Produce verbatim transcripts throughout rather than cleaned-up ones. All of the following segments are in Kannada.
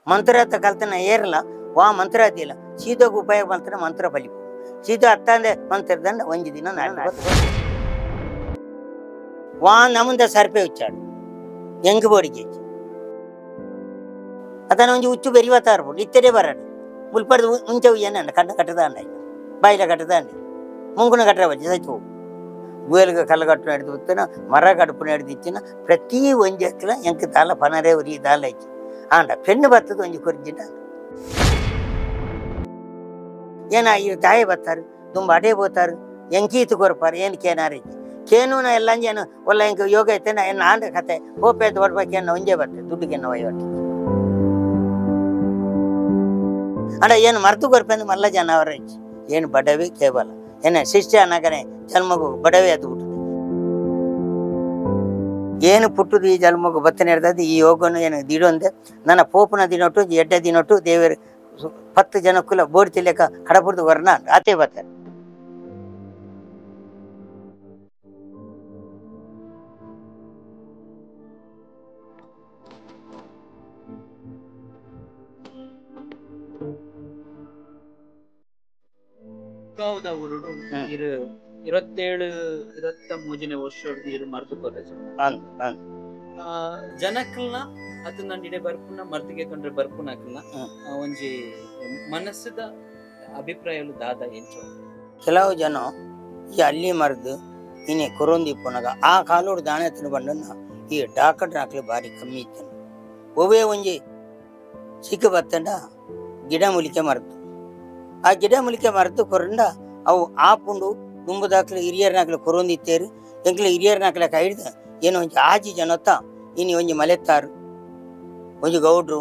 ಮಂತ್ರಾತ ಕಲ್ತನ ಏರಲ್ಲ ವಾ ಮಂತ್ರಾತಿಲ್ಲ ಸೀದೋಗ ಉಪಯೋಗ ಮಾಡ್ತಾನೆ ಮಂತ್ರ ಬಲಿ ಸೀದಾ ಹತ್ತಂದೆ ಮಂತ್ರದಂಡ ಒಂಜಿ ದಿನ ನಾಳೆ ವಾ ನಮ್ಮಂದ ಸರ್ಪೆ ಉಚ್ಚಾಡು ಹೆಂಗ್ ಬೋಡಿಗೆ ಅದನ್ನ ಒಂಜಿ ಉಚ್ಚು ಬೆರಿವತ್ತ ಇರ್ಬೋದು ಇತ್ತದೇ ಬರಾಡು ಮುಲ್ಪಡ್ದು ಮುಂಚೆ ಏನ ಕಣ್ಣ ಕಟ್ಟದ ಅಂಡ ಬಾಯಿಲ ಕಟ್ಟದ ಅಂಡಿ ಮುಂಗುನ ಕಟ್ಟರ ಬಜ್ಜಿ ಸೈತು ಗೂಯಲ್ಗ ಕಲ್ಲ ಕಟ್ಟು ನಡೆದು ಬಿತ್ತನ ಮರ ಕಡುಪು ನಡೆದು ಇಚ್ಚಿನ ಪ್ರತಿ ಒಂಜಿ ಹಕ್ಕಲ ಎಂಕ್ ದಾಲ ಪನರೇ ಉರಿ ದಾಲ ಇಚ್ಚಿ ಆಂಡ ಪೆಣ್ಣು ಬತ್ತದ ಒಂಜಿ ಕೊರ್ಜಿನ ಏನ ಈ ತಾಯಿ ಬತ್ತಾರು ತುಂಬ ಅಡೇ ಬೋತಾರು ಎಂಕೀತು ಕೊರಪಾರು ಏನು ಕೇನಾರಿ ಕೇನೂನ ಎಲ್ಲ ಏನು ಒಲ್ಲ ಹೆಂಗೆ ಯೋಗ ಐತೆನ ಏನು ಆಂಡ ಕತೆ ಹೋಪೆ ದೊಡ್ಬೇಕೇನ ಒಂಜೇ ಬರ್ತದೆ ದುಡ್ಡಿಗೆನ್ನ ವಹಿವಾಟು ಅಂಡ ಏನು ಮರ್ತು ಕೊರಪೆಂದು ಮಲ್ಲ ಜನ ಅವರ ಏನು ಬಡವಿ ಕೇವಲ ಏನ ಶಿಷ್ಯ ಅನ್ನಗನೆ ಜನ್ಮಗು ಬಡವೆ ಅದು ಬಿಟ್ಟದೆ ಏನು ಪುಟ್ಟದು ಈ ಜನ್ಮಗು ಬತ್ತನೆ ಹಿಡ್ದದ್ದು ಈ ಯೋಗನು ಏನು ದಿಡೊಂದೆ ನನ್ನ ಪೋಪನ ದಿನೊಟ್ಟು ಎಡ್ಡ ದಿನೊಟ್ಟು ದೇವರು ಪತ್ತು ಜನಕ್ಕೂಲ ಬೋಡಿ ತಿಲ್ಲಕ ಕಡಪುರ್ದು ವರ್ಣ ಆತೇ ಬರ್ತಾರೆ ಇರುವತ್ತೇಳು ಇರುವತ್ತ ಮೂಜನೇ ವರ್ಷ ನೀರು ಮರ್ತು ಕೊರಸು ಜನಕ್ಕಲ್ನ ಅದನ್ನ ನಿಡೆ ಬರ್ಪುನ ಮರ್ತಿಗೆ ಕೊಂಡ್ರೆ ಬರ್ಪುನ ಹಾಕಲ್ನ ಒಂಜಿ ಮನಸ್ಸದ ಅಭಿಪ್ರಾಯಗಳು ದಾದ ಎಂಚು ಕೆಲವು ಜನ ಈ ಅಲ್ಲಿ ಮರ್ದು ಇನ್ನೇ ಕೊರೊಂದಿ ಪುನಗ ಆ ಕಾಲೋಡು ದಾಣೆ ತಿನ್ನು ಬಂಡನ್ನ ಈ ಡಾಕಟ್ ಹಾಕ್ಲಿ ಭಾರಿ ಕಮ್ಮಿ ಇತ್ತು ಒವೇ ಒಂಜಿ ಸಿಕ್ಕ ಬತ್ತಂಡ ಗಿಡ ಮುಲಿಕೆ ಮರ್ತು ಆ ಗಿಡ ಮುಲಿಕೆ ಮರೆತು ಕೊರಂಡ ಅವು ಆಪುಂಡು ದುಂಬದಾಕ್ಲೆ ಹಿರಿಯರ್ನಾಕ್ಲೆ ಕೊರೊಂದಿತ್ತೇರು ಎಂಕ್ಲೆ ಹಿರಿಯರ್ನಾಕ್ಲೆ ಕೈಡ್ದ ಏನೋ ಒಂಜಿ ಆಜಿ ಜನತ್ತ ಇನ್ನು ಒಂಜಿ ಮಲೆತ್ತಾರು ಒಂಜಿ ಗೌಡ್ರು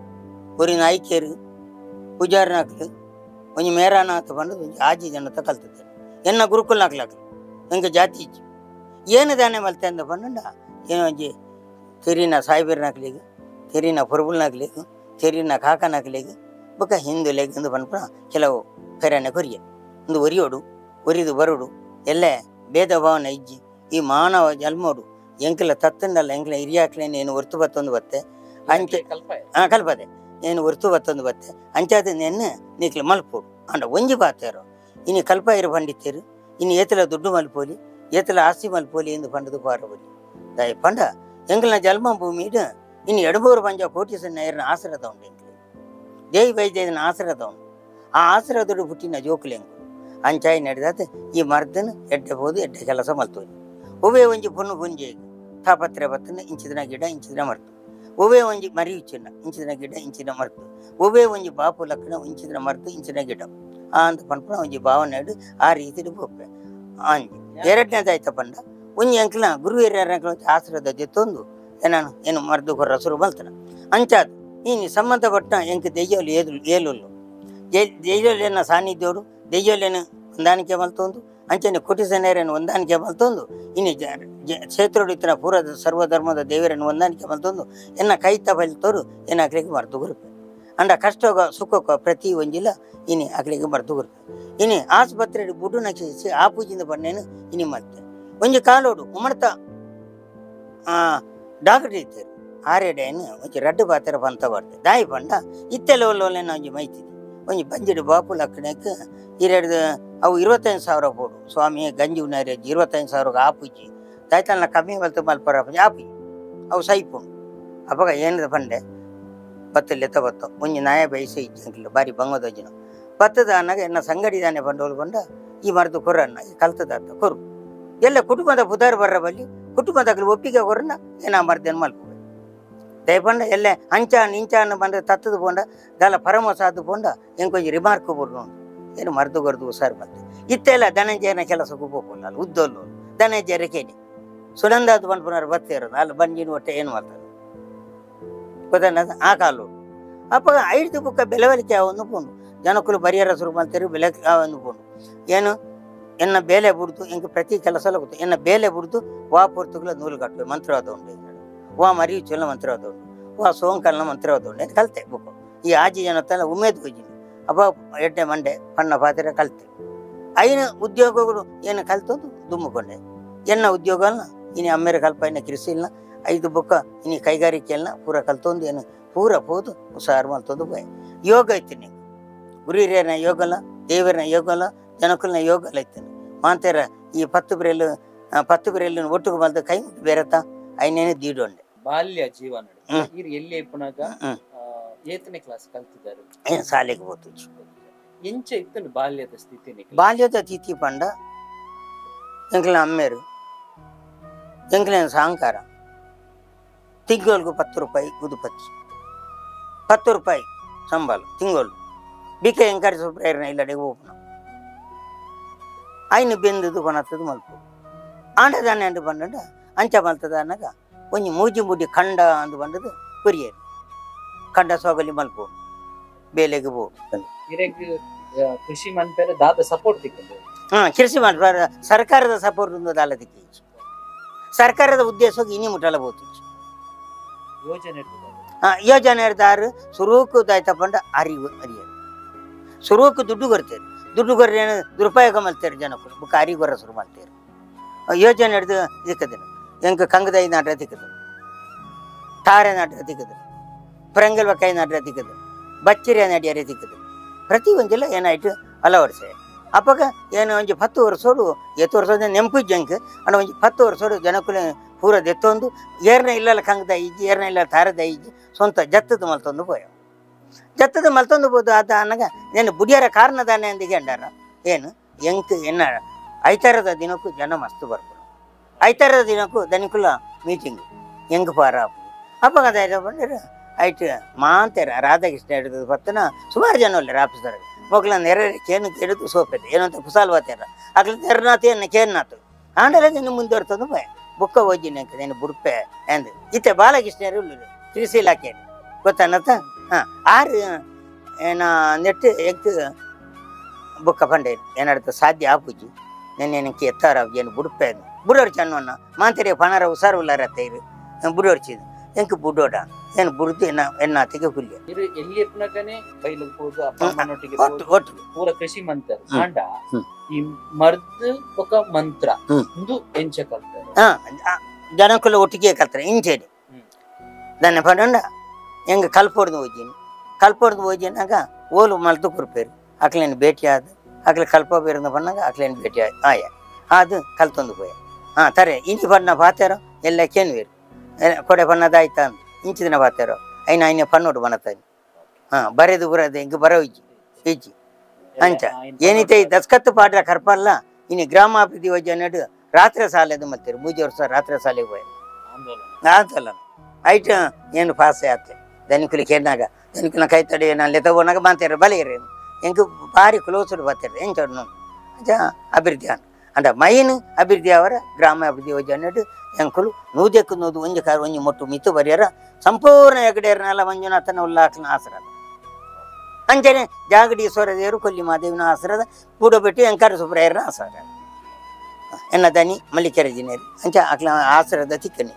ಒರಿ ನಾಯ್ಕೇರು ಪೂಜಾರ್ನಾಕ್ಲು ಒಂಜಿ ಮೇರಾನಾಥ ಬಂದು ಒಂಜಿ ಆಜಿ ಜನತ್ತ ಕಲ್ತಿದ್ದಾರೆ ಎನ್ನ ಗುರುಕುಲ್ನಾಕ್ಲಾಕ್ಲು ಎಂಗೆ ಜಾತಿ ಇಚ್ಚು ಏನು ದಾನೆ ಮಲ್ತೆ ಅಂದ ಬಂಡ ಏನೋ ಒಂಜಿ ತೆರಿನ ಸಾಯಿಬೀರ್ನಾಕ್ಲಿಗೆ ತೆರಿನ ಪೊರ್ಬುಲ್ನಾಕ್ಲಿಗೆ ತೆರಿನ ಕಾಕನಾಕ್ಲಿಗೆ ಬೊಕ್ಕ ಹಿಂದು ಲೆಗ್ ಎಂದು ಬಂದ್ಪುಣ ಕೆಲವು ಫೆರನೆ ಕೊರಿಯ ಒಂದು ಒರಿಯೋಡು ಒರಿದು ಬರುಡು ಎಲ್ಲೇ ಭೇದ ಭಾವನ ಇಜ್ಜಿ ಈ ಮಾನವ ಜನ್ಮೋಡು ಎಂಕಲ ತತ್ತಂಡಲ್ಲ ಎಂಕಲ ಹಿರಿಯಾಕ್ಲೇನು ಏನು ಹೊರ್ತು ಬತ್ತೊಂದು ಬತ್ತೆ ಅಂಚೆ ಹಾಂ ಕಲ್ಪದೆ ಏನು ಹೊರ್ತು ಬತ್ತೊಂದು ಬತ್ತೆ ಅಂಚಾದ ನೆನ್ನೆ ನೀಕ್ಲೆ ಮಲ್ಪೋಡು ಅಂಡ ಒಂಜಿ ಬಾತೇರೋ ಇನ್ನು ಕಲ್ಪ ಇರು ಪಂಡಿತೇರು ಇನ್ನು ಏತಲ ದುಡ್ಡು ಮಲ್ಪೋಲಿ ಏತಲ ಆಸ್ತಿ ಮಲ್ಪೋಲಿ ಎಂದು ಪಂಡದು ಪಾರಬಲಿ ದಯ ಪಂಡ ಎಂಕಲ್ನ ಜನ್ಮ ಭೂಮಿಡ ಇನ್ನು ಎಡಮೂರು ಪಂಜ ಕೋಟಿ ಸಣ್ಣ ಏರಿನ ಆಸರದ ಉಂಡು ಎಂಕ್ಲೆ ದೇವಿ ವೈದ್ಯನ ಆಸರದ ಉಂಡು ಆ ಆಸರದೊಡು ಹುಟ್ಟಿನ ಜೋಕುಲೆಂಗು ಅಂಚಾಯಿ ನಡೆದಾತ ಈ ಮರ್ದನು ಎಡ್ಡೆ ಬೋದು ಎಡ್ಡೆ ಕೆಲಸ ಮಲ್ತೋನಿ ಒವೇ ಒಂಜಿ ಪುಣ್ಣು ಪುಂಜೆ ತಾಪತ್ರೆ ಬತ್ತನ ಇಂಚಿದಿನ ಗಿಡ ಇಂಚಿದಿನ ಮರ್ತು ಒವೇ ಒಂಜಿ ಮರಿ ಇಚ್ಚಿನ ಇಂಚಿದಿನ ಗಿಡ ಇಂಚಿನ ಮರ್ತು ಒವೇ ಒಂಜಿ ಬಾಪು ಲಕ್ಕಣ ಇಂಚಿದಿನ ಮರ್ತು ಇಂಚಿನ ಗಿಡ ಆ ಅಂತ ಪನ್ಪುನ ಒಂಜಿ ಭಾವನೆಡು ಆ ರೀತಿ ಬೋಪೆ ಅಂಜಿ ಎರಡನೇದಾಯ್ತ ಪಂಡ ಒಂಜಿ ಅಂಕಲ ಗುರು ಹಿರಿಯರ ಆಸರದ ಜೊತ್ತೊಂದು ಏನಾನು ಏನು ಮರ್ದು ಕೊರ ಹಸುರು ಮಲ್ತನ ಅಂಚಾದ ನೀನು ಸಂಬಂಧಪಟ್ಟ ಎಂಕ ದೆಯ್ಯೋಲು ಏದು ಏಲುಲ್ಲು ಜೈ ದೆಯ್ಯೋಲೇನ ಸಾನ್ನಿಧ್ಯೋಡು ದೆಯ್ಯೋಲೇನು ಹೊಂದಾಣಿಕೆ ಮಲ್ತೊಂದು ಅಂಚನೆ ಕೋಟಿ ಸನೇರನ್ನು ಹೊಂದಾಣಿಕೆ ಮಲ್ತೊಂದು ಇನ್ನು ಕ್ಷೇತ್ರೋಡು ಇತ್ತಿನ ಪೂರದ ಸರ್ವಧರ್ಮದ ದೇವರನ್ನು ಹೊಂದಾಣಿಕೆ ಮಲ್ತೊಂದು ಎನ್ನ ಕೈತ ಬಲ್ತೋರು ಏನು ಅಕ್ಲಿಗೆ ಮರ್ದು ಗುರುಪೆ ಅಂಡ ಕಷ್ಟೋಗ ಸುಖಕ್ಕ ಪ್ರತಿ ಒಂಜಿಲ್ಲ ಇನ್ನು ಅಕ್ಲಿಗೆ ಮರ್ದು ಗುರುಪೆ ಇನ್ನು ಆಸ್ಪತ್ರೆ ಬುಡು ನಕ್ಷಿಸಿ ಆ ಪೂಜಿಂದ ಬಣ್ಣೇನು ಇನ್ನು ಮಲ್ತೆ ಒಂಜಿ ಕಾಲೋಡು ಉಮರ್ತ ಡಾಕ್ಟರ್ ಇರ್ತಾರೆ ಆರೇಡೇನು ಒಂಜಿ ರಡ್ಡು ಪಾತ್ರ ಪಂತ ಬರ್ತೆ ದಾಯಿ ಪಂಡ ಇತ್ತೆಲ್ಲ ಒಲ್ಲೊಲ್ಲೆನ ಒಂಜಿ ಮೈತಿದೆ ಒಂಜಿ ಬಂಜಿಡು ಬಾಪು ಲಕ್ಕಣಕ್ಕೆ ಇರೆಡ್ದು ಅವು ಇರುವತ್ತೈದು ಸಾವಿರ ಬೋಡು ಸ್ವಾಮಿ ಗಂಜಿ ಉನಾರೇಜ್ ಇರುವತ್ತೈದು ಸಾವಿರಕ್ಕೆ ಆಪುಜಿ ದಾಯ್ತಲ್ನ ಕಮ್ಮಿ ಬಲ್ತು ಮಲ್ಪರ ಆಪಿ ಅವು ಸೈಪುಂಡು ಅವಾಗ ಏನದ ಪಂಡೆ ಬತ್ತಲ್ಲೆತ್ತ ಬತ್ತು ಒಂಜಿ ನಾಯ ಬಯಸ ಇಜ್ಜಂಕಿಲ್ಲ ಬಾರಿ ಬಂಗೋದಜ್ಜನ ಬತ್ತದ ಅನ್ನಾಗ ಎನ್ನ ಸಂಗಡಿದಾನೆ ಬಂಡೋಳು ಬಂಡ ಈ ಮರ್ದು ಕೊರನ್ನ ಈ ಕಲ್ತದಾತ ಕೊರು ಎಲ್ಲ ಕುಟುಂಬದ ಪುದಾರ್ ಬರ್ರ ಬಲ್ಲಿ ಕುಟುಂಬದಾಗಲಿ ಒಪ್ಪಿಗೆ ಕೊರನ್ನ ಏನ ಮರ್ದೇನು ಮಲ್ಪು ದಯಪಂಡ ಎಲ್ಲೇ ಅಂಚ ನಿಂಚ ಅನ್ನ ಬಂದ್ರೆ ತತ್ತದು ಪೋಂಡ ದಾಲ ಪರಮ ಸಾಧು ಪೋಂಡ ಎಂಕೊಂಜಿ ರಿಮಾರ್ಕ್ ಬೋರ್ಡು ಏನು ಮರ್ದು ಗರ್ದು ಹುಷಾರು ಬಂತೆ ಇತ್ತೆಲ್ಲ ಧನಂಜಯನ ಕೆಲಸಕ್ಕೂ ಹೋಗಲ್ಲ ಅಲ್ಲಿ ಉದ್ದೊಲ್ಲು ಧನಂಜಯ ರೆಕೆನಿ ಸುನಂದಾದು ಬಂದು ಪುನರ್ ಬತ್ತೇ ಇರೋದು ಅಲ್ಲಿ ಬಂಜಿನ ಒಟ್ಟೆ ಏನು ಮಾಡ್ತಾರೆ ಗೊತ್ತನ್ನ ಆ ಕಾಲು ಅಪ್ಪ ಐದು ಬುಕ್ಕ ಬೆಲೆವಲಿಕೆ ಅವನ್ನು ಪೋಂಡು ಜನಕ್ಕೂ ಬರಿಯರ ಶುರು ಮಾಡ್ತಾರೆ ಬೆಲೆ ಅವನ್ನು ಪೋಂಡು ಏನು ಎನ್ನ ಬೇಲೆ ಬಿಡ್ದು ಎಂಗೆ ಪ್ರತಿ ಕೆಲಸ ಗೊತ್ತು ಎನ್ನ ಬೇಲೆ ಬಿಡ್ದು ವಾ ಪೂರ್ತುಗಳ ನೂಲು ಕಟ್ಟುವೆ ಮಂತ್ರವಾದ ಉಂಟು ವಾ ಮರಿ ಚೊಲ್ಲ ಮಂತ್ರವಾದ ಉಂಟು ವಾ ಸೋಂಕಲ್ನ ಮಂತ್ರವಾದ ಉಂಟು ಅಂತ ಕಲಿತೆ ಬುಕ್ಕು ಈ ಆಜಿ ಜನತ್ತೆಲ್ಲ ಉಮೇದ್ ಹೋಗಿನಿ ಅಪ್ಪ ಎಡ್ಡೆ ಮಂಡೆ ಪಣ್ಣ ಪಾತ್ರೆ ಕಲಿತೆ ಐನ ಉದ್ಯೋಗಗಳು ಏನು ಕಲ್ತಂದು ದುಮ್ಮಿಕೊಂಡೆ ಎನ್ನ ಉದ್ಯೋಗನ ಇನ್ನು ಅಮ್ಮೇರ ಕಲ್ಪ ಇನ್ನು ಕೃಷಿ ಇಲ್ಲ ಐದು ಬುಕ್ಕ ಇನ್ನು ಕೈಗಾರಿಕೆಯನ್ನ ಪೂರ ಕಲ್ತೊಂದು ಏನು ಪೂರ ಪೋದು ಹುಷಾರು ಮಲ್ತೊಂದು ಪೋಯ್ ಯೋಗ ಐತೀನಿ ಗುರು ಹಿರಿಯರನ ಯೋಗಲ್ಲ ದೇವರನ ಯೋಗಲ್ಲ ಜನಕುಲನ ಯೋಗಲ್ಲ ಐತೇನೆ ಮಾಂತೇರ ಈ ಪತ್ತು ಬಿರೆಲು ಪತ್ತು ಬಿರೆಲು ಒಟ್ಟಿಗೆ ಮಲ್ದ ಕೈ ಮುಟ್ಟಿ ಬೇರತ್ತ ಐನೇನೆ ದೀಡೊಂಡೆ ಬಾಲ್ಯ ಜೀವನ ಇರ್ ಎಲ್ಲಿ ಇಪ್ಪನಾಗ ಏತನೇ ಕ್ಲಾಸ್ ಕಲ್ತಿದ್ದಾರೆ ಏನು ಶಾಲೆಗೆ ಹೋತು ಎಂಚ ಇತ್ತನು ಬಾಲ್ಯದ ಸ್ಥಿತಿ ಬಾಲ್ಯದ ತಿಥಿ ಪಂಡ ಎಂಕ್ಲ ಅಮ್ಮೇರು ಎಂಕ್ಲೇನ ಸಹಕಾರ ತಿಂಗಳಿಗೆ ಪತ್ತು ರೂಪಾಯಿ ಉದುಪಚ್ಚಿ ಪತ್ತು ರೂಪಾಯಿ ಸಂಬಳ ತಿಂಗಳು ಬಿಕೆ ಎಂಕರಿಸೋ ಪ್ರೇರಣೆ ಇಲ್ಲಡೆ ಹೋಗ್ನ ಐನು ಬೆಂದದು ಕೊನತ್ತದು ಮಲ್ಪು ಆಂಡದಾನೆ ಅಂದು ಬಂಡ ಅಂಚ ಮಲ್ತದ ಅನ್ನಗ ಒಂಜಿ ಮೂಜಿ ಮುಡಿ ಕಂಡ ಅಂದು ಬಂದದು ಕೊರಿಯರು ಕಂಡ ಸೋಗಲಿ ಮಲ್ಪು ಬೇಲೆಗೆ ಹೋ ಕೃಷಿ ಮನ್ಪೇರ ದಾದ ಸಪೋರ್ಟ್ ತಿಕ್ಕದು ಹಾ ಕೃಷಿ ಮಾಡ್ಬಾರ ಸರ್ಕಾರದ ಸಪೋರ್ಟ್ ಒಂದು ದಾಲ ತಿಕ್ಕಿ ಸರ್ಕಾರದ ಉದ್ದೇಶಕ್ಕೆ ಇನಿ ಮುಟ್ಟಲ ಬೋದು ಯೋಜನೆ ಹಾ ಯೋಜನೆ ಇರ್ದಾರು ಸುರೂಕು ದಾಯ್ತ ಪಂಡ ಅರಿವು ಅರಿಯರು ಸುರೂಕು ದುಡ್ಡು ಕೊಡ್ತೇವೆ ದುಡ್ಡು ಕೊರ್ರೆ ಏನು ದುರುಪಯೋಗ ಮಲ್ತೇರು ಜನಕ್ಕೂ ಬುಕ್ಕ ಅರಿ ಗೊರ ಶುರು ಮಾಡ್ತೇರು ಯೋಜನೆ ಹಿಡ್ದು ತಿಕ್ಕದನು ಎಂಕ ಕಂಗದೈ ನಾಟ ತಿಕ್ಕದನು ತಾರೆ ನಾಟ ತಿಕ್ಕದನು ಪರಂಗಲ್ ಬಕಾಯಿ ನಾಟ ತಿಕ್ಕದನು ಬಚ್ಚರಿಯ ನಡಿಯರೆ ತಿಕ್ಕದನು ಪ್ರತಿ ಒಂಜೆಲ್ಲ ಏನಾಯ್ತು ಅಲವಡಿಸೆ ಅಪ್ಪಗ ಏನು ಒಂಜಿ ಹತ್ತು ವರ್ಷೋಡು ಎತ್ತು ವರ್ಷದ ನೆಂಪು ಜಂಕ್ ಅಣ್ಣ ಒಂಜಿ ಹತ್ತು ವರ್ಷೋಡು ಜನಕ್ಕೂ ಪೂರ ದೆತ್ತೊಂದು ಏರ್ನ ಇಲ್ಲಲ್ಲ ಕಂಗದ ಇಜ್ಜಿ ಏರ್ನ ಇಲ್ಲ ತಾರದ ಇಜ್ಜಿ ಸ್ವಂತ ಜತ್ತದ ಮಲ್ತೊಂದು ಪೋಯ ಜತ್ತದ ಮಲ್ತೊಂದು ಬೋದು ಆತ ಅನ್ನಗ నేను ಬುಡಿಯರ ಕಾರಣದಾನೆ ಅಂದಿಗೆ ಅಂಡಾರ ಏನು ಎಂಕ್ ಎನ್ನ ಐತಾರದ ದಿನಕ್ಕೂ ಜನ ಮಸ್ತು ಬರ್ಬೋದು ಐತಾರದ ದಿನಕ್ಕೂ ದನಿಕುಲ ಮೀಟಿಂಗ್ ಹೆಂಗ್ ಪಾರ ಅಪ್ಪಗ ಅದಾಯ್ತು ಬಂದ್ರೆ ಐಟ್ ಮಾಂತೇರ ರಾಧಾಕೃಷ್ಣ ಹಿಡಿದು ಬತ್ತನ ಸುಮಾರು ಜನ ಅಲ್ಲ ಆಫೀಸ್ದಾಗ ಮೊಗ್ಲ ನೆರೆ ಕೇನು ಕೆಡಿದು ಸೋಪೆದೆ ಏನಂತ ಕುಸಾಲ್ ಬಾತಾರ ಆಗ್ಲಿ ನೆರನಾಥ ಏನು ಕೇನ್ನಾತು ಆಂಡಲ ನಿನ್ನ ಮುಂದುವರ್ತಂದು ಭಯ ಬುಕ್ಕ ಓಜಿನ నేను ಬುಡ್ಪೆ ಎಂದು ಇತ್ತೆ ಬಾಲಕೃಷ್ಣರು ಕೃಷಿ ಇಲಾಖೆ ಗೊತ್ತನ್ನತ್ತ ಹಾಂ ಆರು ಏನ ನೆಟ್ಟು ಎಕ್ ಬುಕ್ಕ ಪಂಡೆ ಏನಾಡ್ತ ಸಾಧ್ಯ ಆಪುಜಿ ನೆನ್ನೆ ನನಗೆ ಎತ್ತಾರ ಏನು ಬುಡ್ಪೆ ಬುಡೋರು ಚೆನ್ನವನ್ನ ಮಾಂತೇರಿ ಪಣರ ಹುಷಾರು ಉಲ್ಲಾರತ್ತೈರು ಬುಡೋರ್ಚಿದು ಎಂಕ್ ಬುಡೋಡ ಏನು ಬುಡ್ದು ಎನ್ನ ಎನ್ನಾತಿಗೆ ಹುಲ್ಯ ಎಲ್ಲಿ ಎಪ್ಪನಕನೆ ಬೈಲಿಗೆ ಹೋದು ಅಪ್ಪ ಅಮ್ಮನೊಟ್ಟಿಗೆ ಒಟ್ಟು ಒಟ್ಟು ಪೂರ ಕೃಷಿ ಮಂತ್ರ ಕಾಂಡ ಈ ಮರ್ದ್ ఒక ಮಂತ್ರ ಒಂದು ಎಂಚ ಕಲ್ತಾರೆ ಹಾ ಜನಕ್ಕಲ್ಲ ಒಟ್ಟಿಗೆ ಕಲ್ತಾರೆ ಇಂಚೇಡಿ దాన్ని పడండ ఎంగ కల్పొడదు పోజిని కల్పొడదు పోజినాక ఓలు మల్తు కురిపేరు అట్లని భేటీ ఆదు అట్లా కల్ప పేరుంద పన్నాక అట్లని భేటీ ఆయ ಅದು ಕಲ್ತೊಂದು పోయ ಹಾಂ ತರೆ ಇಂಚಿ ಪಣ್ಣ ಪಾತೇರೋ ಎಲ್ಲ ಕೇನು ಬೇರು ಕೊಡೆ ಪಣ್ಣದ ಆಯ್ತಾ ಅಂದು ಇಂಚಿ ದಿನ ಪಾತೇರೋ ಐನ ಐನ ಪನ್ನೋಡು ಬನತಾನೆ ಹಾಂ ಬರೆದು ಬರೋದು ಹಿಂಗೆ ಬರೋ ಇಜ್ಜಿ ಇಜ್ಜಿ ಅಂಚ ಏನಿತೆ ದಸ್ಕತ್ತು ಪಾಡ್ರ ಕರ್ಪಲ್ಲ ಇನ್ನು ಗ್ರಾಮಾಭಿವೃದ್ಧಿ ಯೋಜನೆ ರಾತ್ರಿ ಶಾಲೆದು ಮತ್ತೇರು ಮೂಜಿ ವರ್ಷ ರಾತ್ರಿ ಶಾಲೆಗೆ ಹೋಯ ಆತಲ್ಲ ಐಟ್ ಏನು ಪಾಸೆ ಆತೆ ಧನಿಕುಲಿ ಕೇಳಿನಾಗ ಧನಿಕುಲ ಕೈ ತಡಿ ನಾನು ತಗೋನಾಗ ಬಾಂತೇರ ಬಲೆಯರು ಹೆಂಗೆ ಭಾರಿ ಕ್ಲೋಸ್ಡ್ ಬರ್ತಾರೆ ಹೆಂಗೆ ಚೋಡು ಅಂಚ ಅಭಿವೃದ್ಧಿ ಅನ್ ಅಂದ ಮೈನ್ ಅಭಿವೃದ್ಧಿ ಅವರ ಗ್ರಾಮ ಅಭಿವೃದ್ಧಿ ಯೋಜನೆ ಎಂಕುಲು ನೂದೆಕ್ಕು ನೂದು ಒಂಜಿ ಕಾರು ಒಂಜಿ ಮೊಟ್ಟು ಮಿತ್ತು ಬರೆಯರ ಸಂಪೂರ್ಣ ಎಗಡೇರನೆಲ್ಲ ಮಂಜುನಾಥನ ಉಲ್ಲಾಖನ ಆಸರದ ಅಂಚನೆ ಜಾಗಡಿ ಸ್ವರದೇವರು ಕೊಲ್ಲಿ ಮಾದೇವಿನ ಆಸರದ ಕೂಡಬಿಟ್ಟು ಎಂಕಾರ ಸುಬ್ರಾಯರನ ಆಸರ ಎನ್ನ ದನಿ ಮಲ್ಲಿಕೆರಜಿನೇರಿ ಅಂಚ ಅಕ್ಲ ಆಸರದ ತಿಕ್ಕನಿ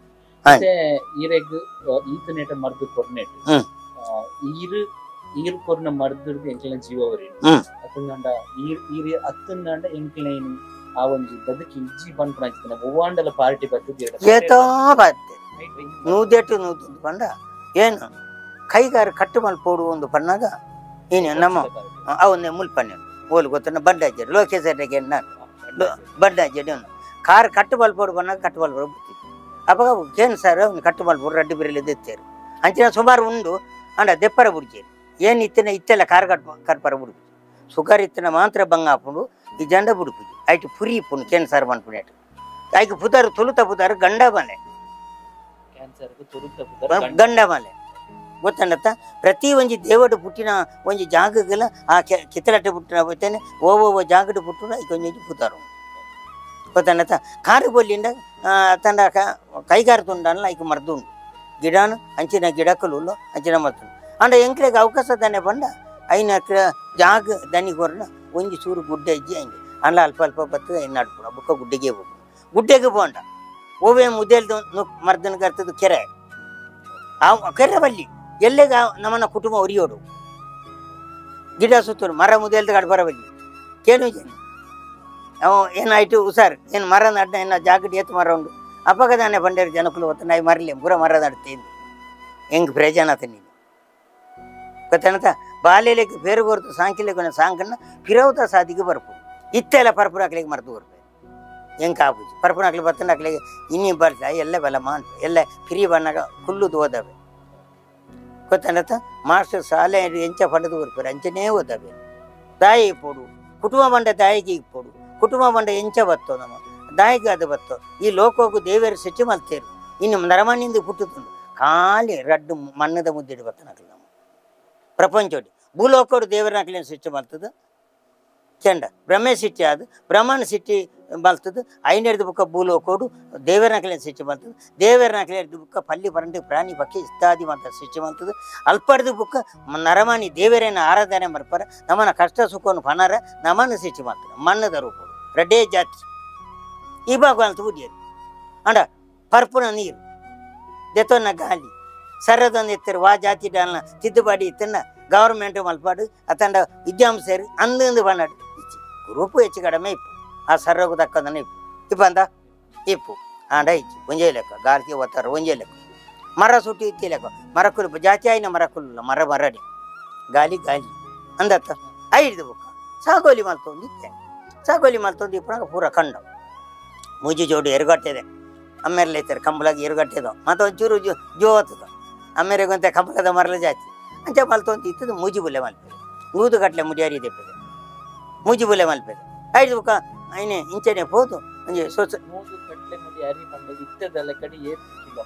ಈರೆಗ್ ಈತನೇಟ ಮರ್ದು ಕೊರ್ನೆಟ್ ಈರು ಈರ್ ಕೊರ್ನ ಮರ್ದುರ್ದು ಎಂಕ್ಲ ಜೀವವರಿ ಅತ್ತಂಡ ಈರ್ ಈರ್ ಅತ್ತಂಡ ಎಂಕ್ಲೇನು ಆ ಒಂಜಿ ಬದುಕಿ ಇಜ್ಜಿ ಪನ್ಪುನ ಒವ್ವಾಂಡಲ ಪಾರ್ಟಿ ಬರ್ತದೆ ಏತೋ ಬತ್ತೆ ನೂದೆಟ್ಟು ನೂದು ಪಂಡ ಏನು ಕೈಗಾರ ಕಟ್ಟು ಮಲ್ಪೋಡು ಒಂದು ಪನ್ನಾಗ ಏನು ನಮ್ಮ ಅವನ್ನೇ ಮುಲ್ಪಣ್ಣೆ ಓಲು ಗೊತ್ತ ಬಂಡಾಜಿ ಲೋಕೇಶ್ವರಿಗೆ ನಾನು ಬಂಡಾಜಿ ಕಾರ್ ಕಟ್ಟು ಮಲ್ಪೋಡು ಪನ್ನಾಗ ಕಟ್ಟು ಮಲ್ಪೋಡು ಬಿಡ್ತಿತ್ತು ಅವಾಗ ಏನು ಸರ್ ಅವ್ನು ಕಟ್ಟು ಮಲ್ಪೋಡು ರಡ್ಡಿ ಬಿರಲಿ ಎತ್ತೇರು ಅಂಚಿನ ಸುಮಾರು ಉಂಡು ಅಂಡ ದೆಪ್ಪರ ಬುಡ್ಜೇರು ಏನು ಇತ್ತಿನ ಇತ್ತೆಲ್ಲ ಕಾರ್ ಕಟ್ಟು ಕರ್ಪರ ಬುಡುಪು ಸುಗರ್ ಇತ್ತಿನ ಮಾತ್ರ ಬಂಗ ಹಾಕೊಂಡು ಈ ಜಂಡ ಬುಡುಪುಜಿ ಆಯ್ತು ಪುರಿ ಇಪ್ಪುನು ಕೇನ್ ಸಾರ್ ಮನ್ಪುನೇಟು ಆಯ್ತು ಪುದಾರು ತುಳುತ ಪುದಾರು ಗಂಡ ಮನೆ ಗಂಡ ಮನೆ ಗೊತ್ತಂಡತ್ತ ಪ್ರತಿ ಒಂಜಿ ದೇವಡು ಪುಟ್ಟಿನ ಒಂಜಿ ಜಾಗಗೆಲ್ಲ ಆ ಕಿತ್ತಲಟ್ಟೆ ಪುಟ್ಟಿನ ಬರ್ತೇನೆ ಓವೋ ಜಾಗಡು ಪುಟ್ಟಿನ ಈಗ ಒಂಜಿ ಪುತಾರು ಗೊತ್ತಂಡತ್ತ ಕಾರು ಬೊಲ್ಲಿಂದ ತಂಡ ಕೈಗಾರ ತುಂಡಲ್ಲ ಈಗ ಮರ್ದು ಉಂಡು ಗಿಡಾನು ಅಂಚಿನ ಗಿಡಕ್ಕಲು ಅಂಚಿನ ಮರ್ತು ಅಂಡ ಎಂಕ್ಲೆಗೆ ಅವಕಾಶ ದನೆ ಬಂಡ ಐನ ಜಾಗ ದನಿ ಕೊರ್ನ ಒಂಜಿ ಚೂರು ಗುಡ್ಡ ಇಜ್ಜಿ ಹಂಗೆ ಅಂಡ ಅಲ್ಪ ಅಲ್ಪ ಬರ್ತದೆ ಇನ್ನು ನಡ್ಪುಣ ಬುಕ್ಕ ಗುಡ್ಡೆಗೆ ಹೋಗು ಗುಡ್ಡೆಗೆ ಹೋಂಡ ಓವೇ ಮುದೇಲ್ದು ಮರ್ದನ ಕರ್ತದ್ದು ಕೆರೆ ಆ ಕೆರೆ ಬಲ್ಲಿ ಎಲ್ಲೆಗ ನಮ್ಮನ್ನ ಕುಟುಂಬ ಉರಿಯೋಡು ಗಿಡ ಸುತ್ತೋಡು ಮರ ಮುದೇಲ್ದ ಕಡೆ ಬರಬಲ್ಲಿ ಕೇನು ಜನ ಅವ ಏನಾಯ್ತು ಹುಷಾರ್ ಏನು ಮರ ನಡ್ನ ಏನ ಜಾಗಡಿ ಎತ್ತು ಮರ ಉಂಡು ಅಪಗದಾನೆ ಬಂಡೇರು ಜನಕ್ಕಲು ಹೊತ್ತು ನಾಯಿ ಮರಲಿ ಪೂರ ಮರ ನಡ್ತೇನೆ ಹೆಂಗೆ ಪ್ರಯೋಜನ ನೀನು ಗೊತ್ತಾನತ ಬಾಲ್ಯಲೆಕ್ಕೆ ಬೇರೆ ಹೊರತು ಸಾಂಕಿಲೆಕ್ಕೆ ಸಾಂಕನ್ನ ಪಿರವತ ಸಾದಿಗೆ ಬರ್ಪು ಇತ್ತೆಲ್ಲ ಪರ್ಪುರ ಹಾಕ್ಲಿಕ್ಕೆ ಮರೆತು ಬರ್ಬೇಕು ಹೆಂಗೆ ಆಗುದು ಪರ್ಪುರ ಹಾಕ್ಲಿ ಬರ್ತನ ಹಾಕ್ಲಿಕ್ಕೆ ಇನ್ನಿ ಬರ್ತಾ ಎಲ್ಲ ಬಲ ಮಾಡ ಎಲ್ಲ ಪಿರಿ ಬಣ್ಣಗ ಕುಲ್ಲುದು ಓದವೆ ಗೊತ್ತಾನತ ಮಾಸ್ಟರ್ ಶಾಲೆ ಎಂಚ ಪಡೆದು ಬರ್ತಾರೆ ಅಂಚನೇ ಓದವೆ ದಾಯಿ ಇಪ್ಪೋಡು ಕುಟುಂಬ ಬಂಡ ದಾಯಿಗೆ ಇಪ್ಪೋಡು ಕುಟುಂಬ ಬಂಡ ಎಂಚ ಬತ್ತೋ ನಮ್ಮ ದಾಯಿಗೆ ಅದು ಬತ್ತೋ ಈ ಲೋಕಕ್ಕೂ ದೇವರ ಸಿಟ್ಟು ಮಲ್ತೇರು ಇನ್ನು ನರಮಣ್ಣಿಂದ ಪುಟ್ಟುತ್ತುಂಡು ಖಾಲಿ ರಡ್ಡು ಮಣ್ಣದ ಮುದ್ದಿಡು ಬರ್ತನಾಗ್ಲಿ ನಮ್ಮ ಪ್ರಪಂಚೋಡಿ ಭೂಲೋಕೋಡು ದೇವರ ನಾಕ್ಲಿನ ಸಿಟ್ಟು ಮಲ್ತದ ಚೆಂಡ ಬ್ರಹ್ಮೆ ಸಿಟ್ಟಿ ಆದ ಬ್ರಹ್ಮಣ ಸಿಟ್ಟಿ ಮಲ್ತದ ಐನೆಡ್ದು ಬುಕ್ಕ ಭೂಲೋಕೋಡು ದೇವರ ನಾಕ್ಲಿನ ಸಿಟ್ಟು ಮಲ್ತದ ದೇವರ ನಾಕ್ಲಿನ ಬುಕ್ಕ ಪಲ್ಲಿ ಪರಂಡಿ ಪ್ರಾಣಿ ಪಕ್ಷಿ ಇತ್ಯಾದಿ ಮಾತ ಸಿಟ್ಟು ಮಲ್ತದ ಅಲ್ಪಡ್ದು ಬುಕ್ಕ ನರಮಣಿ ದೇವರೇನ ಆರಾಧನೆ ಮರ್ಪರ ನಮ್ಮನ ಕಷ್ಟ ಸುಖವನ್ನು ಪಣರ ನಮ್ಮನ್ನು ಸಿಟ್ಟು ಮಾಡ್ತದೆ ಮಣ್ಣದ ರೂಪಗಳು ರಡ್ಡೇ ಜಾತಿ ಈ ಭಾಗ ಅಂತ ಬುಡಿಯರು ಅಂಡ ಪರ್ಪುನ ನೀರು ದೆತೊನ್ನ ಗಾಳಿ ಸರದೊಂದು ಎತ್ತರು ವಾ ಜಾತಿ ಡಾಲ್ನ ತಿದ್ದುಪಾಡಿ ಇತ್ತನ್ನ ಗವರ್ಮೆಂಟ್ ಮಲ್ಪಾಡು ಅತಂಡ ವಿದ್ಯಾಂಸರು ಅಂದು ಬಣ್ಣಡು ಇಚ್ಚಿ ಗ್ರೂಪು ಹೆಚ್ಚು ಕಡಿಮೆ ಇಪ್ಪು ಆ ಸರ್ರಗು ದಕ್ಕದನ್ನ ಇಪ್ಪು ಇಪ್ಪ ಅಂದ ಇಪ್ಪು ಆಂಡ ಇಚ್ಚು ಒಂಜೇ ಲೆಕ್ಕ ಗಾರ್ತಿ ಒತ್ತಾರೆ ಒಂಜೇ ಲೆಕ್ಕ ಮರ ಸುಟ್ಟು ಇತ್ತಿ ಲೆಕ್ಕ ಮರಕುಲು ಜಾತಿ ಆಯ್ನ ಮರಕುಲ್ಲ ಮರ ಮರಡಿ ಗಾಲಿ ಗಾಲಿ ಅಂದತ್ತ ಐದು ಬುಕ್ಕ ಸಾಗೋಲಿ ಮಲ್ತೊಂದು ಇತ್ತೆ ಸಾಗೋಲಿ ಮಲ್ತೊಂದು ಇಪ್ಪನಾಗ ಪೂರ ಕಂಡ ಮೂಜಿ ಜೋಡು ಎರಗಟ್ಟಿದೆ ಅಮ್ಮೆರ್ಲೆ ಐತಾರೆ ಕಂಬಳಾಗಿ ಎರಗಟ್ಟಿದ ಮತ್ತು ಒಂಚೂರು ಜೋ ಜೋ ಹತ್ತದ ಅಮ್ಮೆರೆಗೊಂತ ಕಂಬಳದ ಮರಲ ಜಾತಿ ಅಂಚ ಮಲ್ತೊಂದು ಇತ್ತದು ಮೂಜಿ ಬುಲ್ಲೆ ಮಲ್ಪೇದೆ ನೂದು ಗಟ್ಲೆ ಮುಡಿಯಾರಿ ದೆಪ್ಪದೆ ಮೂಜಿ ಬುಲ್ಲೆ ಮಲ್ಪೇದೆ ಐದು ಬುಕ್ಕ ಐನೆ ಇಂಚನೆ ಹೋದು ಒಂಜಿ ಸೊಸ ಮೂದು ಗಟ್ಲೆ ಮುಡಿಯಾರಿ ಮಂಡ ಇತ್ತದಲ್ಲ ಕಡೆ ಏತ್ ಕಿಲೋ